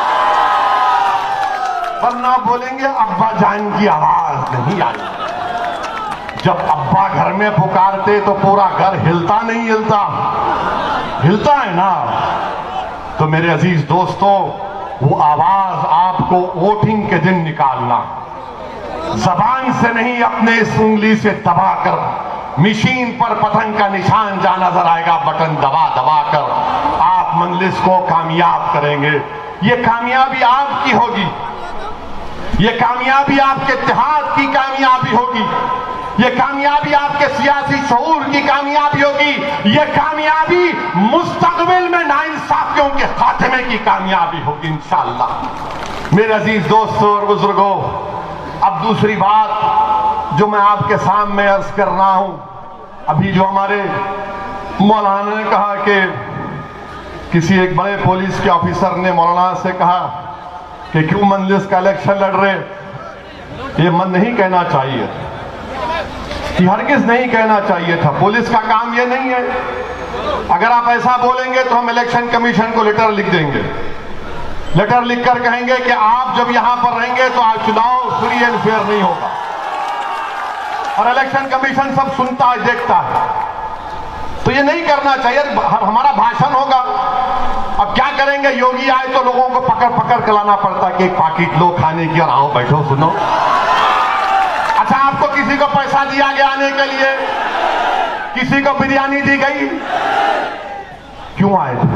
Speaker 1: वरना बोलेंगे अब्बा जान की आवाज नहीं आई। जब अब्बा घर में पुकारते तो पूरा घर हिलता नहीं हिलता? हिलता है ना। तो मेरे अजीज दोस्तों, वो आवाज आपको वोटिंग के दिन निकालना, जबान से नहीं अपने इस उंगली से दबाकर मशीन पर पतंग का निशान जहां नजर आएगा बटन दबा दबा कर आप मंजलिस को कामयाब करेंगे। ये कामयाबी आपकी होगी, ये कामयाबी आपके इत्तेहाद की कामयाबी होगी, ये कामयाबी आपके सियासी शऊर की कामयाबी होगी, ये कामयाबी मुस्तकबिल में नाइंसाफियों के खात्मे की कामयाबी होगी इंशाअल्लाह। मेरे अजीज दोस्तों और बुजुर्गों, अब दूसरी बात जो मैं आपके सामने अर्ज कर रहा हूं, अभी जो हमारे मौलाना ने कहा कि किसी एक बड़े पुलिस के ऑफिसर ने मौलाना से कहा कि क्यों मजलिस का इलेक्शन लड़ रहे, ये मन नहीं कहना चाहिए, कि हरगिज नहीं कहना चाहिए था। पुलिस का काम ये नहीं है। अगर आप ऐसा बोलेंगे तो हम इलेक्शन कमीशन को लेटर लिख देंगे, लेटर लिखकर कहेंगे कि आप जब यहां पर रहेंगे तो आज चुनाव फ्री एंड फेयर नहीं होगा। और इलेक्शन कमीशन सब सुनता है, देखता है, तो ये नहीं करना चाहिए। हमारा भाषण होगा, अब क्या करेंगे, योगी आए तो लोगों को पकड़ पकड़ के लाना पड़ता कि एक पाकिट लो खाने की और आओ बैठो सुनो। अच्छा, आपको किसी को पैसा दिया गया आने के लिए, किसी को बिरयानी दी गई, क्यों आए थे?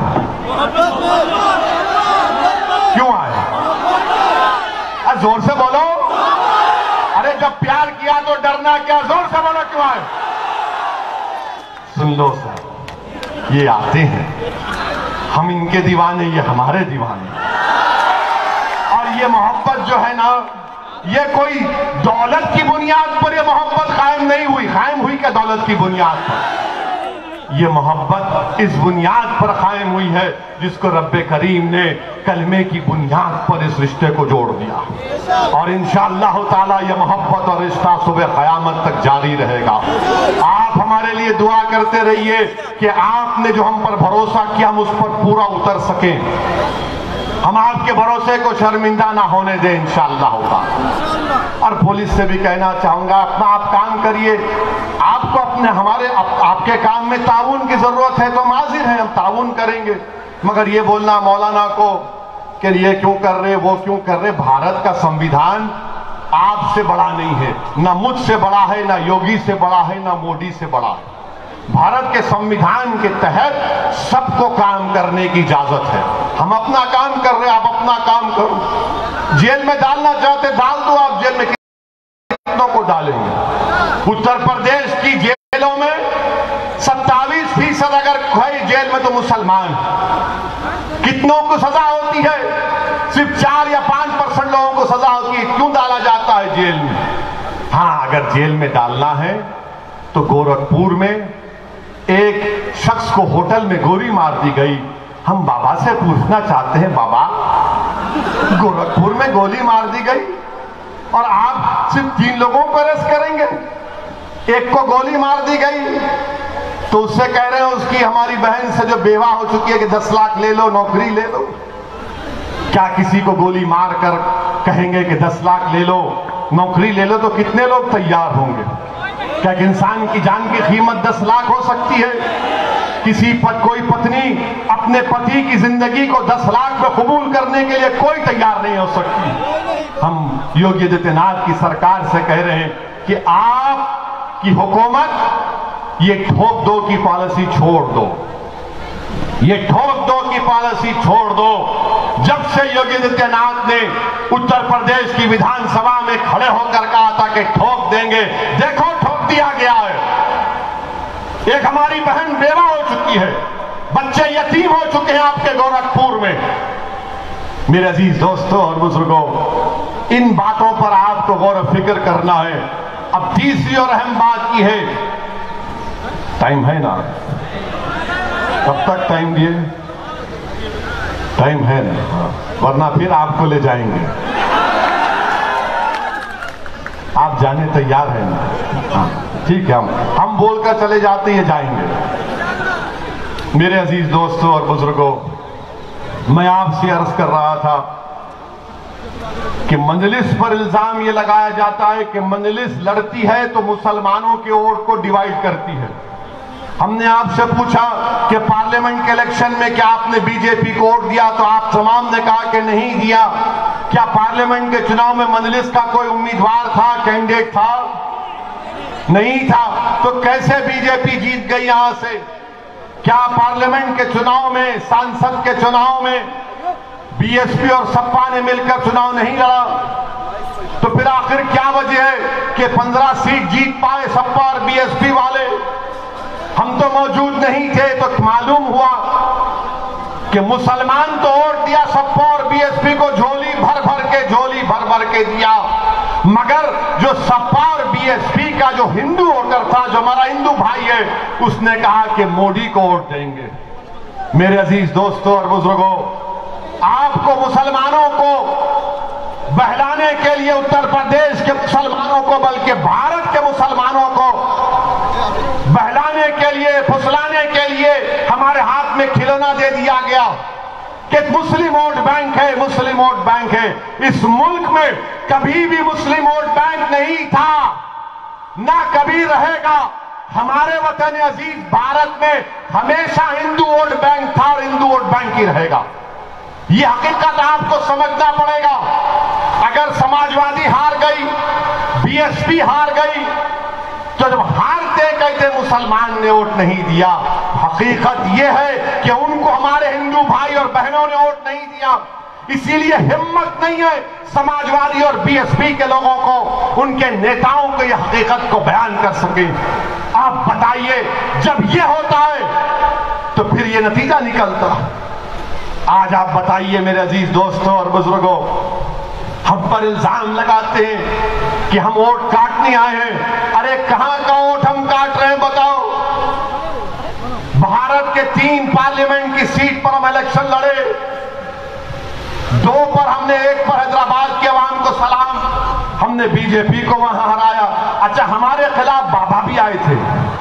Speaker 1: क्यों आए? अरे जोर से बोलो। अरे जब प्यार किया तो डरना क्या, जोर से बोलो क्यों आए? सुन लो सर, ये आते हैं, हम इनके दीवाने, ये हमारे दीवाने। और ये मोहब्बत जो है ना, ये कोई दौलत की बुनियाद पर ये मोहब्बत कायम नहीं हुई, कायम हुई क्या दौलत की बुनियाद पर? ये मोहब्बत इस बुनियाद पर कायम हुई है जिसको रब्बे करीम ने कलमे की बुनियाद पर इस रिश्ते को जोड़ दिया। और इंशाअल्लाह ताला ये मोहब्बत और रिश्ता सुबह क़यामत तक जारी रहेगा। आप हमारे लिए दुआ करते रहिए कि आपने जो हम पर भरोसा किया हम उस पर पूरा उतर सके, हम आपके भरोसे को शर्मिंदा ना होने दें इंशाअल्लाह ताला। और पुलिस से भी कहना चाहूंगा, अपना आप काम करिए, आपको अपने हमारे आपके काम में ताउन की जरूरत है तो हम हाजिर हैं, हम ताउन करेंगे। मगर ये बोलना मौलाना को कि ये क्यों कर रहे, वो क्यों कर रहे, भारत का संविधान आपसे बड़ा नहीं है, ना मुझसे बड़ा है, ना योगी से बड़ा है, ना मोदी से बड़ा है। भारत के संविधान के तहत सबको काम करने की इजाजत है। हम अपना काम कर रहे हैं, आप अपना काम करो। जेल में डालना चाहते डाल दो, आप जेल में कितनों को डालेंगे? उत्तर प्रदेश की जेलों में 27% अगर है जेल में तो मुसलमान, कितनों को सजा होती है? सिर्फ 4 या 5% लोगों को सजा होती है। क्यों डाला जाता है जेल में? हाँ, अगर जेल में डालना है तो गोरखपुर में एक शख्स को होटल में गोली मार दी गई। हम बाबा से पूछना चाहते हैं, बाबा गोरखपुर में गोली मार दी गई और आप सिर्फ 3 लोगों को अरेस्ट करेंगे, एक को गोली मार दी गई तो उससे कह रहे हैं उसकी हमारी बहन से जो बेवा हो चुकी है कि 10 लाख ले लो, नौकरी ले लो। क्या किसी को गोली मारकर कहेंगे कि 10 लाख ले लो, नौकरी ले लो, तो कितने लोग तैयार होंगे? क्या इंसान की जान की कीमत 10 लाख हो सकती है? कोई पत्नी अपने पति की जिंदगी को 10 लाख में कबूल करने के लिए कोई तैयार नहीं हो सकती। हम योगी आदित्यनाथ की सरकार से कह रहे हैं कि आपकी हुकूमत ये ठोक दो की पॉलिसी छोड़ दो, ये ठोक दो की पॉलिसी छोड़ दो। जब से योगी आदित्यनाथ ने उत्तर प्रदेश की विधानसभा में खड़े होकर कहा था कि ठोक देंगे, देखो ठोक दिया गया है। एक हमारी बहन बेवा हो चुकी है, बच्चे यतीम हो चुके हैं आपके गोरखपुर में। मेरे अजीज दोस्तों और बुजुर्गों, इन बातों पर आपको गौर फिक्र करना है। अब तीसरी और अहम बात की है, टाइम है ना? कब तक टाइम दिए? टाइम है ना? वरना फिर आपको ले जाएंगे। आप जाने तैयार हैं ना? ठीक है, हम बोलकर चले जाते हैं, जाएंगे। मेरे अजीज दोस्तों और बुजुर्गों, मैं आपसे अर्ज कर रहा था कि मजलिस पर इल्जाम यह लगाया जाता है कि मजलिस लड़ती है तो मुसलमानों के वोट को डिवाइड करती है। हमने आपसे पूछा कि पार्लियामेंट के इलेक्शन में क्या आपने बीजेपी को वोट दिया, तो आप तमाम ने कहा कि नहीं दिया। क्या पार्लियामेंट के चुनाव में मजलिस का कोई उम्मीदवार था, कैंडिडेट था? नहीं था। तो कैसे बीजेपी जीत गई यहां से? क्या पार्लियामेंट के चुनाव में, सांसद के चुनाव में बीएसपी और सपा ने मिलकर चुनाव नहीं लड़ा? तो फिर आखिर क्या वजह है कि 15 सीट जीत पाए सपा और बीएसपी वाले? हम तो मौजूद नहीं थे, तो मालूम हुआ कि मुसलमान तो वोट दिया सपा और बीएसपी को, झोली भर भर के दिया, मगर जो सपा और बीएसपी का जो हिंदू वोटर था, जो हमारा हिंदू भाई है, उसने कहा कि मोदी को वोट देंगे। मेरे अजीज दोस्तों और बुजुर्गों, आपको मुसलमानों को बहलाने के लिए, उत्तर प्रदेश के मुसलमानों को, बल्कि भारत के मुसलमानों को बहलाने के लिए, फुसलाने के लिए हमारे हाथ में खिलौना दे दिया गया कि मुस्लिम वोट बैंक है, मुस्लिम वोट बैंक है। इस मुल्क में कभी भी मुस्लिम वोट बैंक नहीं था, ना कभी रहेगा। हमारे वतन अजीज भारत में हमेशा हिंदू वोट बैंक था और हिंदू वोट बैंक ही रहेगा। ये हकीकत आपको समझना पड़ेगा। अगर समाजवादी हार गई, बीएसपी हार गई, तो जब हारते कहते मुसलमान ने वोट नहीं दिया। हकीकत यह है कि उनको हमारे हिंदू भाई और बहनों ने वोट नहीं दिया। इसीलिए हिम्मत नहीं है समाजवादी और बीएसपी के लोगों को, उनके नेताओं को यह हकीकत को बयान कर सके। आप बताइए, जब यह होता है तो फिर यह नतीजा निकलता। आज आप बताइए मेरे अजीज दोस्तों और बुजुर्गों, हम पर इल्जाम लगाते हैं कि हम वोट काटने आए हैं। अरे कहां का वोट हम काट रहे हैं बताओ? भारत के 3 पार्लियामेंट की सीट पर हम इलेक्शन लड़े, 2 पर हमने, 1 पर हैदराबाद के अवाम को सलाम, हमने बीजेपी को वहां हराया। अच्छा, हमारे खिलाफ बाबा भी आए थे,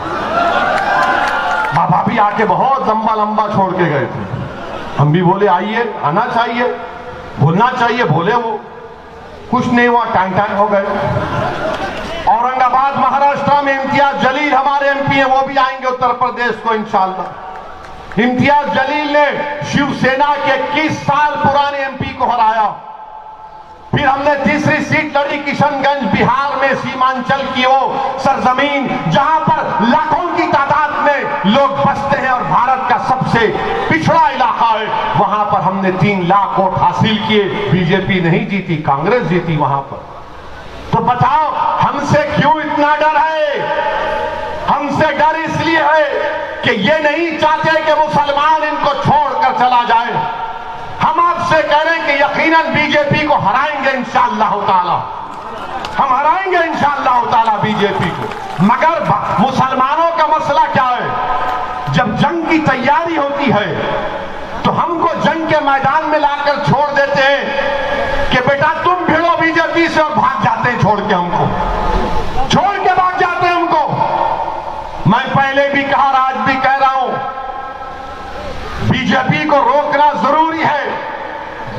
Speaker 1: बाबा भी आके बहुत लंबा लंबा छोड़ के गए थे। हम भी बोले आइए, आना चाहिए, बोलना चाहिए, बोले वो, कुछ नहीं हुआ, टाइम हो गए। औरंगाबाद महाराष्ट्र में इम्तियाज जलील हमारे एमपी हैं, वो भी आएंगे उत्तर प्रदेश को इंशाअल्लाह। इम्तियाज जलील ने शिवसेना के 21 साल पुराने एमपी को हराया। फिर हमने तीसरी सीट लड़ी किशनगंज, बिहार में, सीमांचल की वो सरजमीन जहां पर लाखों की तादाद में लोग बसते हैं और भारत का सबसे पिछड़ा इलाका है। वहां पर हमने 3 लाख वोट हासिल किए। बीजेपी नहीं जीती, कांग्रेस जीती वहां पर। तो बताओ, हमसे क्यों इतना डर है? हमसे डर इसलिए है कि ये नहीं चाहते कि मुसलमान इनको छोड़कर चला जाए। हम आपसे कह रहे हैं कि यकीनन बीजेपी को हराएंगे इंशाअल्लाह ताला, हम हराएंगे इंशाअल्लाह ताला बीजेपी को। मगर मुसलमानों का मसला क्या है? जब जंग की तैयारी होती है तो हमको जंग के मैदान में लाकर छोड़ देते हैं कि बेटा तुम भिड़ो बीजेपी से, और भाग जाते हैं छोड़ के हमको, छोड़ के भाग जाते हैं हमको। मैं पहले भी कहा, आज भी कह रहा हूं, बीजेपी को रोकना जरूरी है।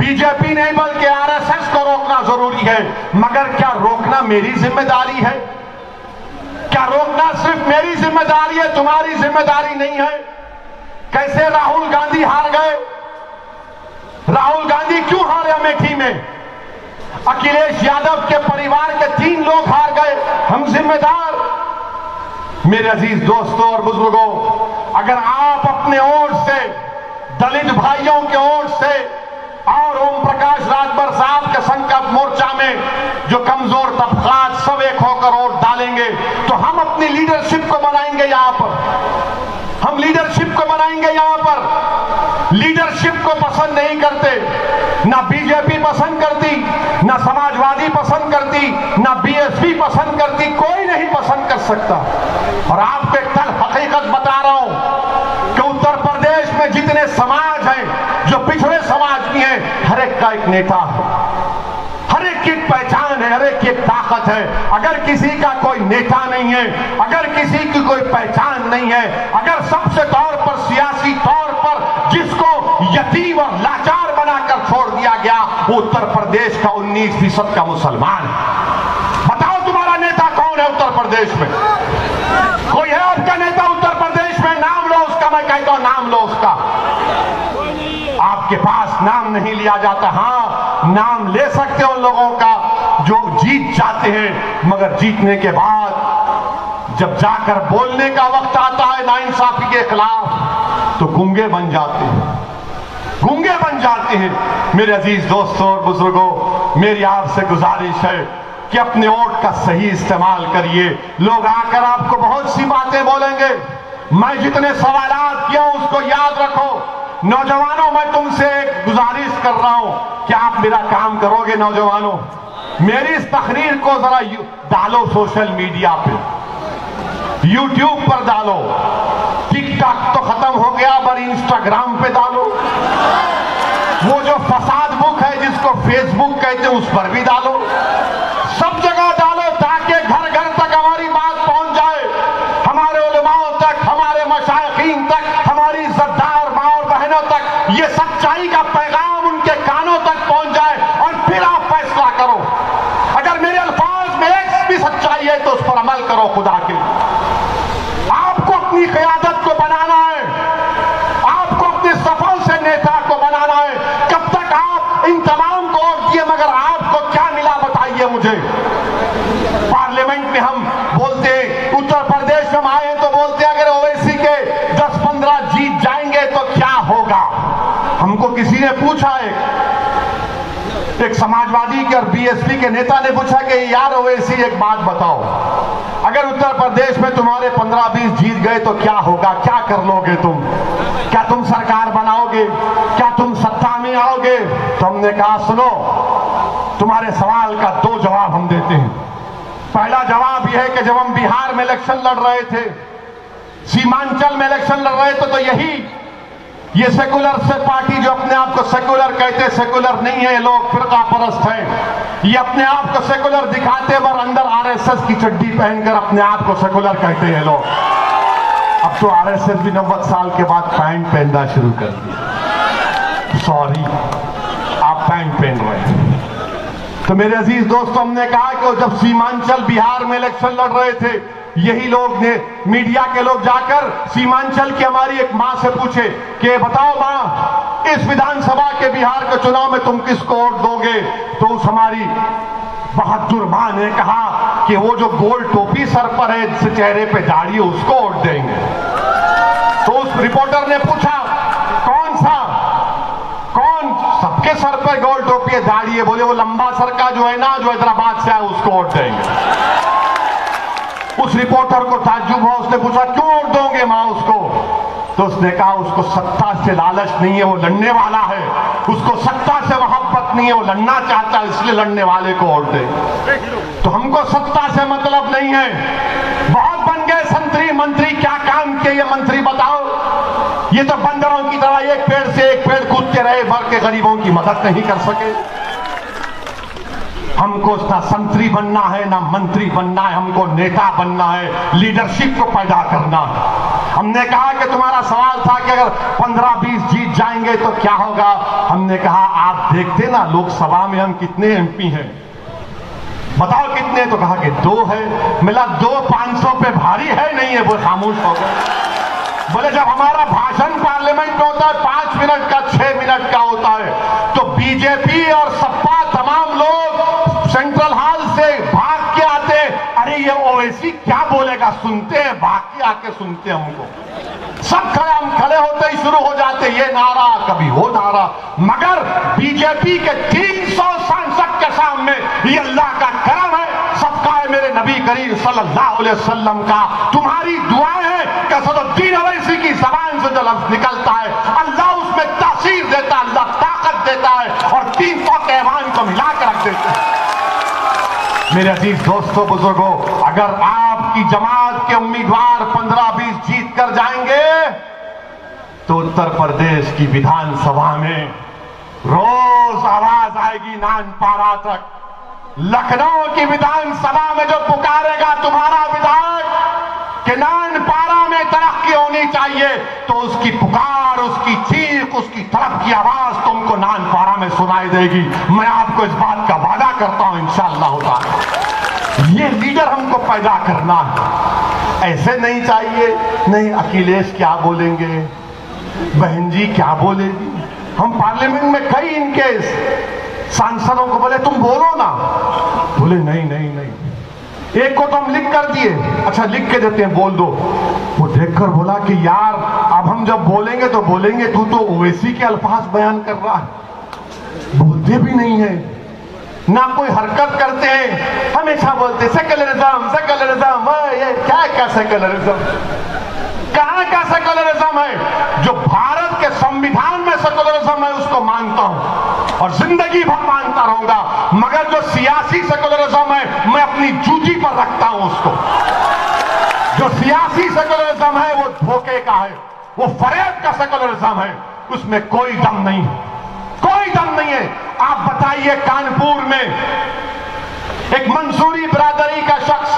Speaker 2: बीजेपी नहीं बल्कि आरएसएस को रोकना जरूरी है। मगर क्या रोकना मेरी जिम्मेदारी है? क्या रोकना सिर्फ मेरी जिम्मेदारी है, तुम्हारी जिम्मेदारी नहीं है? कैसे राहुल गांधी हार गए? राहुल गांधी क्यों हारे अमेठी में? अखिलेश यादव के परिवार के 3 लोग हार गए, हम जिम्मेदार? मेरे अजीज दोस्तों और बुजुर्गों, अगर आप अपने ओर से, दलित भाइयों के ओर से और ओम प्रकाश राजभर साहब के संकल्प मोर्चा में जो कमजोर तबकात सब एक होकर वोट डालेंगे तो हम अपनी लीडरशिप को बनाएंगे। यहां पर हम लीडरशिप को बनाएंगे। यहां पर लीडरशिप को पसंद नहीं करते, ना बीजेपी पसंद करती, ना समाजवादी पसंद करती, ना बीएसपी पसंद करती, कोई नहीं पसंद कर सकता। और आपको एक तल हकीकत बता रहा हूं कि उत्तर प्रदेश में जितने समाज हैं, जो पिछड़े समाज की हैं, हर एक का एक नेता है, हर एक की पहचान है, हर एक की ताकत है। अगर किसी का कोई नेता नहीं है, अगर किसी की कोई पहचान नहीं है, अगर सबसे तौर पर सियासी तौर पर जिसको यतीम और लाचार बनाकर छोड़ दिया गया, वो उत्तर प्रदेश का 19% का मुसलमान है। बताओ तुम्हारा नेता कौन है उत्तर प्रदेश में? कोई है आपका नेता उत्तर प्रदेश में? नाम लो उसका, मैं कहता हूं नाम लो उसका। आपके पास नाम नहीं लिया जाता। हाँ, नाम ले सकते हो उन लोगों का जो जीत जाते हैं, मगर जीतने के बाद जब जाकर बोलने का वक्त आता है नाइंसाफी के खिलाफ तो गूंगे बन जाते हैं, गूंगे बन जाते हैं। मेरे अजीज दोस्तों और बुजुर्गों, मेरी आपसे गुजारिश है कि अपने वोट का सही इस्तेमाल करिए। लोग आकर आपको बहुत सी बातें बोलेंगे, मैं जितने सवालात किया उसको याद रखो। नौजवानों, मैं तुमसे एक गुजारिश कर रहा हूं कि आप मेरा काम करोगे। नौजवानों, मेरी इस तकरीर को जरा डालो सोशल मीडिया पे, यूट्यूब पर डालो, टिकटॉक तो खत्म हो गया पर इंस्टाग्राम पे डालो, वो जो फसाद बुक है जिसको फेसबुक कहते हैं उस पर भी डालो, सब जगह डालो ताकि घर घर तक हमारी बात पहुंच जाए, हमारे उलमाओं तक, हमारे मशाइखीन तक, हमारी इज्जतदार माँ और बहनों तक ये सच्चाई का पैगाम उनके कानों तक पहुंच जाए और फिर आप फैसला करो। अगर मेरे अल्फाज में एक भी सच्चाई है तो उस पर अमल करो। खुदा के आपको अपनी क़यादत को बनाना है, आपको अपने सफल से नेता को बनाना है। कब तक आप इन तमाम को वोट दिए मगर आपको क्या मिला बताइए मुझे। पार्लियामेंट में हम बोलते हैं, उत्तर प्रदेश में हम आए तो बोलते हैं अगर ओवैसी के 10-15 जीत जाएंगे तो क्या होगा। हमको किसी ने पूछा, एक समाजवादी के और बीएसपी के नेता ने पूछा कि यार ओवैसी एक बात बताओ, अगर उत्तर प्रदेश में तुम्हारे 15-20 जीत गए तो क्या होगा, क्या कर लोगे तुम? क्या तुम सरकार बनाओगे? क्या तुम सत्ता में आओगे? तो हमने कहा सुनो, तुम्हारे सवाल का 2 जवाब हम देते हैं। पहला जवाब यह है कि जब हम बिहार में इलेक्शन लड़ रहे थे, सीमांचल में इलेक्शन लड़ रहे थे, तो ये सेकुलर से पार्टी जो अपने आप को सेकुलर कहते, सेकुलर नहीं है, लोग फिरका परस्त हैं। ये अपने आप को सेकुलर दिखाते पर अंदर आरएसएस की चड्डी पहनकर अपने आप को सेकुलर कहते हैं लोग। अब तो आरएसएस भी 90 साल के बाद पैंट पहनना शुरू कर दिया। सॉरी, आप पैंट पहन रहे हैं। तो मेरे अजीज दोस्तों, हमने कहा कि जब सीमांचल बिहार में इलेक्शन लड़ रहे थे, यही लोग ने, मीडिया के लोग जाकर सीमांचल की हमारी एक मां से पूछे कि बताओ मां, इस विधानसभा के बिहार के चुनाव में तुम किसको वोट दोगे? तो उस हमारी बहादुर मां ने कहा कि वो जो गोल टोपी सर पर है, जिससे चेहरे पे दाढ़ी है, उसको वोट देंगे। तो उस रिपोर्टर ने पूछा कौन सा? कौन? सबके सर पर गोल टोपी है, दाढ़ी है। बोले वो लंबा सर का जो है ना, जो हैदराबाद से है, उसको वोट देंगे। उस रिपोर्टर को ताज्जुब हुआ, उसने पूछा क्यों वोट दोगे मां उसको? तो उसने कहा उसको सत्ता से लालच नहीं है, वो लड़ने वाला है। उसको सत्ता से मोहब्बत नहीं है, वो लड़ना चाहता है, इसलिए लड़ने वाले को वोट दे। तो हमको सत्ता से मतलब नहीं है। बहुत बन गए संतरी मंत्री, क्या काम किए ये मंत्री बताओ? ये तो बंदरों की तरह एक पेड़ से एक पेड़ कूदते रहे, भर के गरीबों की मदद नहीं कर सके। हमको ना संतरी बनना है, ना मंत्री बनना है, हमको नेता बनना है, लीडरशिप को पैदा करना है। हमने कहा कि तुम्हारा सवाल था कि अगर 15-20 जीत जीत जाएंगे तो क्या होगा? हमने कहा आप देखते ना लोकसभा में हम कितने एमपी हैं, बताओ कितने? तो कहा कि 2 है। मिला 2 500 पे भारी है नहीं है, वो खामोश हो गए। बोले जब हमारा भाषण पार्लियामेंट में होता है 5 मिनट का 6 मिनट का होता है, तो बीजेपी और सपा तमाम लोग सेंट्रल हॉल से भाग के आते, अरे ये ओवैसी क्या बोलेगा, सुनते हैं, भाग के आके सुनते हैं हमको। सब खड़े, हम खड़े होते ही शुरू हो जाते, ये नारा कभी वो नारा। मगर बीजेपी के 300 सांसद के सामने ये अल्लाह का करम है, सबका है मेरे नबी करीम सल्लल्लाहु अलैहि वसल्लम का, तुम्हारी दुआएं हैं कि सदुद्दीन अवैसी की जबान से जो लफ्ज निकलता है अल्लाह उसमें तासीर देता है, अल्लाह ताकत देता है और 300 के ऐवान को मिला कर रख देता है। मेरे अजीज दोस्तों बुजुर्गों, अगर आपकी जमात के उम्मीदवार 15-20 जीत कर जाएंगे तो उत्तर प्रदेश की विधानसभा में रोज आवाज आएगी नानपारा तक। लखनऊ की विधानसभा में जो पुकारेगा तुम्हारा विधायक कि नानपारा में तरक्की होनी चाहिए, तो उसकी पुकार, उसकी चीख, उसकी तड़प की आवाज तुमको नानपारा में सुनाई देगी। मैं आपको इस बात का वादा करता हूं इंशाअल्लाह ताला। ये लीडर हमको पैदा करना है, ऐसे नहीं चाहिए नहीं अखिलेश क्या बोलेंगे, बहन जी क्या बोलेगी। हम पार्लियामेंट में कई इनके सांसदों को बोले तुम बोलो ना, बोले नहीं नहीं नहीं। एक को तो हम लिख कर दिए, अच्छा लिख के देते हैं बोल दो। वो देखकर बोला कि यार अब हम जब बोलेंगे तो बोलेंगे, तू तो ओवैसी के अल्फाज बयान कर रहा है, बोलते भी नहीं है ना कोई हरकत करते हैं, हमेशा बोलते सेक्युलरिज्म सेक्युलरिज्म। ये क्या सेक्युलरिज्म, कहां का सेक्युलरिज्म है? जो भारत के संविधान में सेक्युलरिज्म है उसको मानता हूं और जिंदगी भर मानता रहूंगा, मगर जो सियासी सेक्युलरिज्म है मैं अपनी जूती पर रखता हूं उसको। जो सियासी सेक्युलरिज्म है वो धोखे का है, वो फरेब का सेक्युलरिज्म है, उसमें कोई दम नहीं है, कोई दम नहीं है। आप बताइए कानपुर में एक मंसूरी बिरादरी का शख्स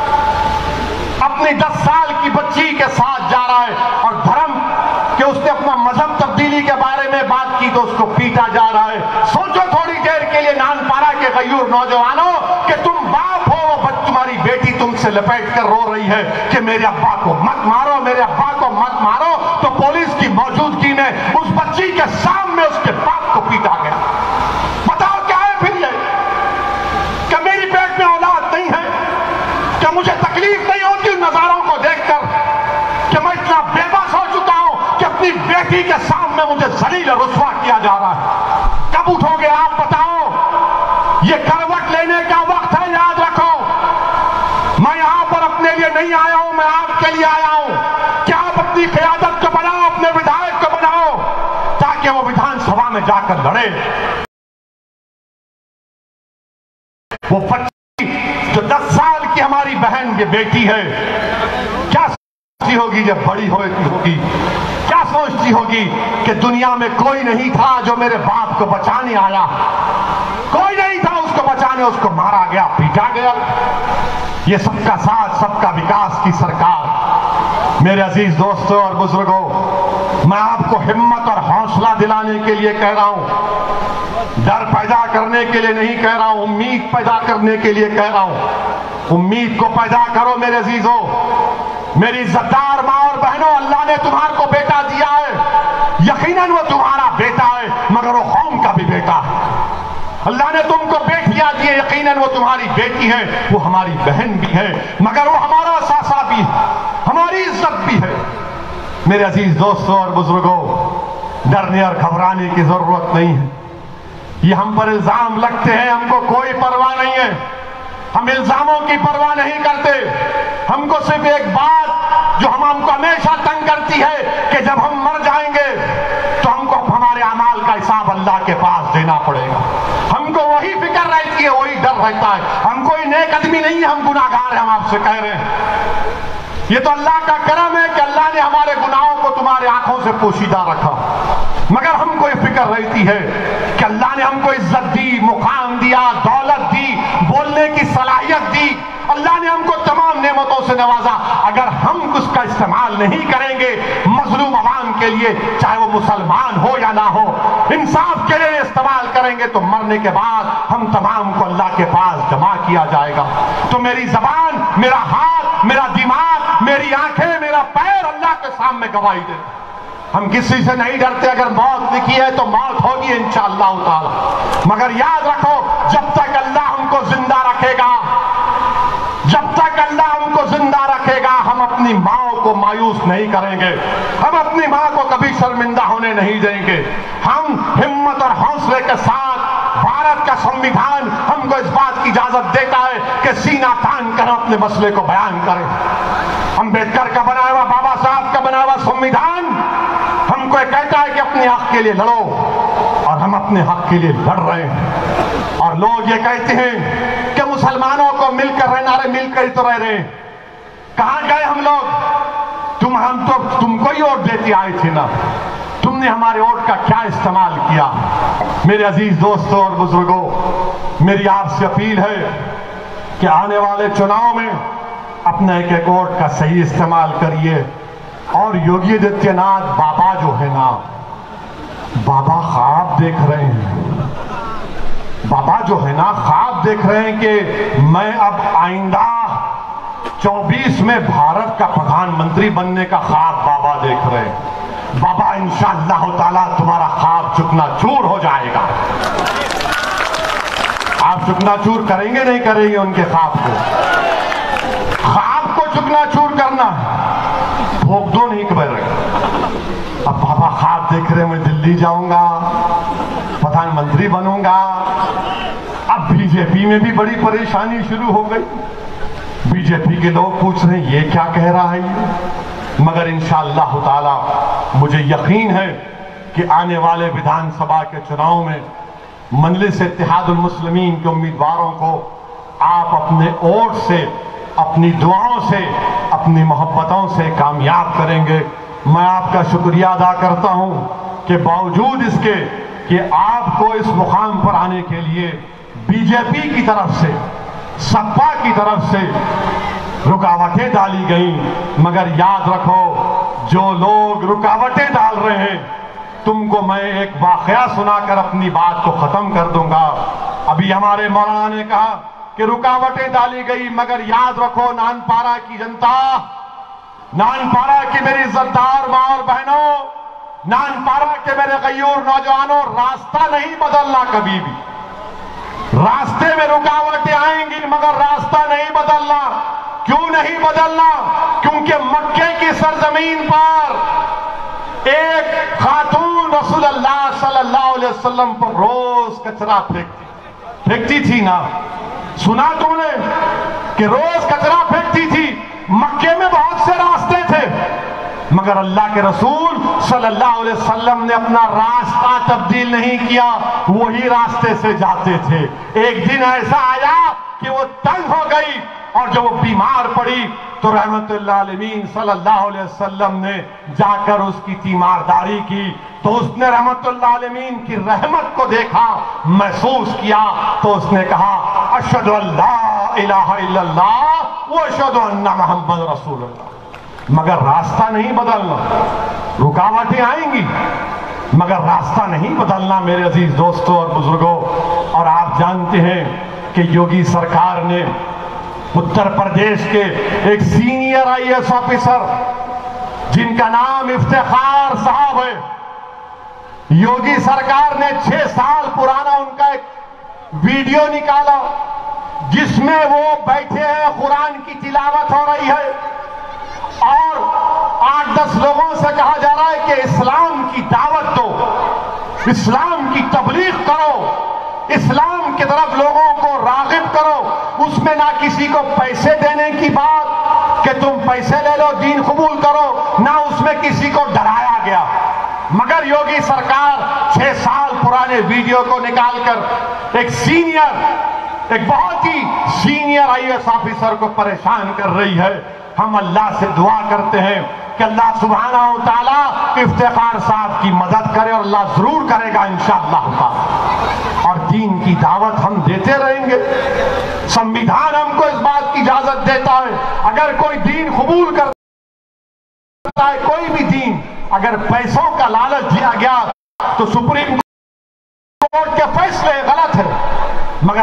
Speaker 2: अपनी 10 साल की बच्ची के साथ जा रहा है और धर्म के उसने अपना मजहब तब्दीली के बारे में बात की तो उसको पीटा जा रहा है। सोचो थोड़ी देर के लिए नानपारा के गयूर नौजवानों कि तुम बाप हो, तुम्हारी बेटी तुमसे लपेट कर रो रही है कि मेरे अब्बा को मत मारो, मेरे अब्बा को मत मारो, तो पुलिस की मौजूदगी में उस बच्ची के सामने उसके बाप को पीटा गया। बताओ क्या है फिर ये? क्या मेरी पेट में औलाद नहीं है? क्या मुझे तकलीफ नहीं होती उन नजारों को देखकर कि मैं इतना बेबस हो चुका हूं कि अपनी बेटी के सामने मुझे जलील रुस्वा किया जा रहा है? कब उठोगे आप बताओ? ये करवट लेने का वक्त है, याद रखो। मैं यहां पर अपने लिए नहीं आया हूं, मैं आपके लिए आया हूं कि आप अपनी क़यादत को बनाओ, अपने विधायक को बनाओ ताकि वो विधानसभा में जाकर लड़े। वो बच्ची जो 10 साल की हमारी बहन की बेटी है, क्या सोचती होगी जब बड़ी होगी? क्या सोचती होगी कि दुनिया में कोई नहीं था जो मेरे बाप को बचाने आया, कोई नहीं था उसको बचाने, उसको मारा गया, पीटा गया। ये सबका साथ सबका विकास की सरकार। मेरे अजीज दोस्तों और बुजुर्गों, मैं आपको हिम्मत और हौसला दिलाने के लिए कह रहा हूं, डर पैदा करने के लिए नहीं कह रहा हूं, उम्मीद पैदा करने के लिए कह रहा हूं। उम्मीद को पैदा करो मेरे अजीजों, मेरी इज्जतदार मां और बहनों, अल्लाह ने तुम्हारे को बेटा दिया है, यकीनन वो तुम्हारा बेटा है मगर वो कौम का भी बेटा है। अल्लाह ने तुमको बेटियां दी है, यकीनन वो तुम्हारी बेटी है, वो हमारी बहन भी है, मगर वो हमारा सासा भी है, हमारी इज्जत भी है। मेरे अजीज दोस्तों और बुजुर्गों, डरने और घबराने की जरूरत नहीं है। ये हम पर इल्जाम लगते हैं, हमको कोई परवाह नहीं है, हम इल्जामों की परवाह नहीं करते। हमको सिर्फ एक बात जो हमको हमेशा तंग करती है कि जब हम मर जाएंगे तो हमको हमारे अमाल का हिसाब अल्लाह के पास देना पड़ेगा। हमको वही फिक्र रहती है, वही डर रहता है। हम कोई नेक आदमी नहीं है, हम गुनाहगार हैं, हम आपसे कह रहे हैं। ये तो अल्लाह का करम है कि अल्लाह ने हमारे गुनाहों को तुम्हारे आंखों से पोशीदा रखा, मगर हमको ये फिक्र रहती है कि अल्लाह ने हमको इज्जत दी, मुकाम दिया, दौलत दी, बोलने की सलाहियत दी, अल्लाह ने हमको तमाम नेमतों से नवाजा। अगर हम उसका इस्तेमाल नहीं करेंगे, मजलूम अवाम के लिए, चाहे वो मुसलमान हो या ना हो, इंसाफ के लिए इस्तेमाल करेंगे तो मरने के बाद हम तमाम को अल्लाह के पास जमा किया जाएगा। तो मेरी जबान, मेरा हाथ, मेरा दिमाग, मेरी आंखें, मेरा पैर अल्लाह के सामने गवाही दे। हम किसी से नहीं डरते। अगर मौत लिखी है तो मौत होगी इंशाअल्लाह ताला, मगर याद रखो जब तक अल्लाह हमको जिंदा रखेगा, जब तक अल्लाह हमको जिंदा रखेगा, हम अपनी माँ को मायूस नहीं करेंगे, हम अपनी माँ को कभी शर्मिंदा होने नहीं देंगे। हम हिम्मत और हौसले के साथ, भारत का संविधान हमको इस बात की इजाजत देता है कि सीना तान कर अपने मसले को बयान करें। अंबेडकर का बनाया हुआ, बाबा साहब का बनाया हुआ संविधान हमको कहता है कि अपने हक के लिए लड़ो, और हम अपने हक के लिए लड़ रहे हैं। और लोग ये कहते हैं कि मुसलमानों को मिलकर रहना, रे मिलकर ही तो रह रहे हैं। कहां गए हम लोग? हम तो तुमको ही वोट देते आए थे ना, तुमने हमारे वोट का क्या इस्तेमाल किया? मेरे अजीज दोस्तों और बुजुर्गों, मेरी आपसे अपील है कि आने वाले चुनाव में अपने एक एक वोट का सही इस्तेमाल करिए। और योगी आदित्यनाथ बाबा जो है ना, बाबा ख्वाब देख रहे हैं, बाबा जो है ना ख्वाब देख रहे हैं कि मैं अब आइंदा 24 में भारत का प्रधानमंत्री बनने का ख्वाब बाबा देख रहे हैं। बाबा इंशाअल्लाह ताला तुम्हारा ख्वाब चुकनाचूर हो जाएगा। आप चुकनाचूर करेंगे नहीं करेंगे उनके ख्वाब को चुकनाचूर करना, भोग दो नहीं करेगा। अब बाबा ख्वाब देख रहे, मैं दिल्ली जाऊंगा, प्रधानमंत्री बनूंगा। अब बीजेपी में भी बड़ी परेशानी शुरू हो गई। बीजेपी के लोग पूछ रहे हैं ये क्या कह रहा है ये? मगर इंशाअल्लाह ताला मुझे यकीन है कि आने वाले विधानसभा के चुनाव में मजलिस इत्तेहादुल मुस्लिमीन के उम्मीदवारों को आप अपने वोट से, अपनी दुआओं से, अपनी मोहब्बतों से कामयाब करेंगे। मैं आपका शुक्रिया अदा करता हूं कि बावजूद इसके कि आपको इस मुकाम पर आने के लिए बीजेपी की तरफ से, सपा की तरफ से रुकावटें डाली गई, मगर याद रखो जो लोग रुकावटें डाल रहे हैं, तुमको मैं एक वाकया सुनाकर अपनी बात को खत्म कर दूंगा। अभी हमारे मौलाना ने कहा कि रुकावटें डाली गई, मगर याद रखो नानपारा की जनता, नानपारा की मेरी इज्जतदार मां और बहनों, नानपारा के मेरे गयूर नौजवानों, रास्ता नहीं बदलना कभी भी। रास्ते में रुकावटें आएंगी मगर रास्ता नहीं बदलना। क्यों नहीं बदलना? क्योंकि मक्के की सरजमीन पर एक खातून रसूलुल्लाह सल्लल्लाहु अलैहि वसल्लम पर रोज कचरा फेंकती थी ना, सुना तुमने कि रोज कचरा फेंकती थी? मक्के में बहुत से रास्ते थे, मगर अल्लाह के रसूल सल्लल्लाहु अलैहि वसल्लम ने अपना रास्ता तब्दील नहीं किया, वही रास्ते से जाते थे। एक दिन ऐसा आया कि वो तंग हो गई और जब वो बीमार पड़ी तो रहमतुल्लाह आलमीन सल्लल्लाहु अलैहि वसल्लम ने जाकर उसकी तीमारदारी की, तो उसने रहमतुल्लाह आलमीन की रहमत को देखा, महसूस किया, तो उसने कहा अशहदु अल्ला इलाहा इल्लल्लाह व अशहदु अन्ना मुहम्मद रसूलुल्लाह। मगर रास्ता नहीं बदलना। रुकावटें आएंगी मगर रास्ता नहीं बदलना मेरे अजीज दोस्तों और बुजुर्गों। और आप जानते हैं कि योगी सरकार ने उत्तर प्रदेश के एक सीनियर आईएएस ऑफिसर जिनका नाम इफ्तिखार साहब है, योगी सरकार ने 6 साल पुराना उनका एक वीडियो निकाला जिसमें वो बैठे हैं, कुरान की तिलावत हो रही है और 8-10 लोगों से कहा जा रहा है कि इस्लाम की दावत दो, इस्लाम की तबलीग करो, इस्लाम की तरफ लोगों को रागिब करो। उसमें ना किसी को पैसे देने की बात कि तुम पैसे ले लो दीन कबूल करो, ना उसमें किसी को डराया गया। मगर योगी सरकार 6 साल पुराने वीडियो को निकालकर एक बहुत ही सीनियर आईएएस ऑफिसर को परेशान कर रही है। हम अल्लाह से दुआ करते हैं कि अल्लाह सुब्हानहू तआला इफ्तिखार साहब की मदद करे और अल्लाह जरूर करेगा इंशाअल्लाह ताला। और दीन की दावत हम देते रहेंगे। संविधान हमको इस बात की इजाजत देता है, अगर कोई दीन कबूल कर है कोई भी दीन अगर पैसों का लालच दिया गया तो सुप्रीम कोर्ट के फैसले गलत है, मगर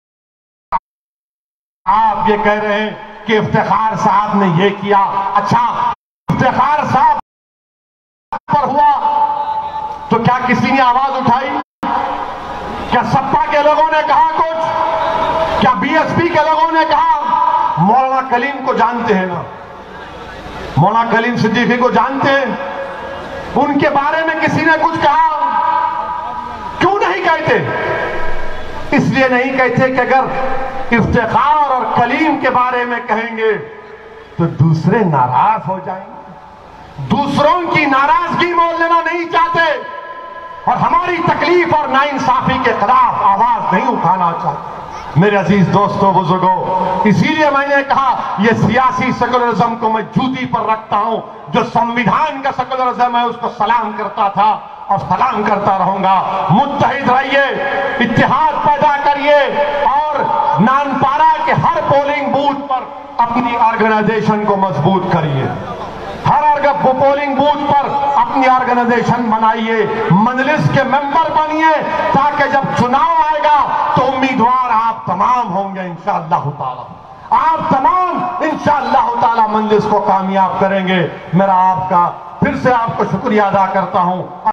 Speaker 2: आप ये कह रहे हैं कि इफ्तिखार साहब ने ये किया। अच्छा, इफ्तिखार साहब पर हुआ तो क्या किसी ने आवाज उठाई? क्या सपा के लोगों ने कहा कुछ? क्या बीएसपी के लोगों ने कहा? मौलाना कलीम को जानते हैं ना, मौलाना कलीम सिद्दीकी को जानते हैं, उनके बारे में किसी ने कुछ कहा? क्यों नहीं कहते? इसलिए नहीं कहते कि अगर इफ्तिखार और कलीम के बारे में कहेंगे तो दूसरे नाराज हो जाएंगे, दूसरों की नाराजगी मोल लेना नहीं चाहते और हमारी तकलीफ और नाइंसाफी के खिलाफ आवाज नहीं उठाना चाहते। मेरे अजीज दोस्तों, बुजुर्गों, इसीलिए मैंने कहा यह सियासी सेकुलरिज्म को मैं जूती पर रखता हूं। जो संविधान का सेकुलरिज्म है उसको सलाम करता था और सलाम करता रहूंगा। मुत्तहिद रहिए, इत्तेहाद पैदा करिए और नानपारा के हर पोलिंग बूथ पर अपनी ऑर्गेनाइजेशन को मजबूत करिए, हर पोलिंग बूथ पर अपनी ऑर्गेनाइजेशन बनाइए, मजलिस के मेंबर बनिए, ताकि जब चुनाव आएगा तो उम्मीदवार आप तमाम होंगे इंशाअल्लाह ताला। आप तमाम इंशाअल्लाह ताला मजलिस को कामयाब करेंगे। मेरा आपका फिर से आपको शुक्रिया अदा करता हूं।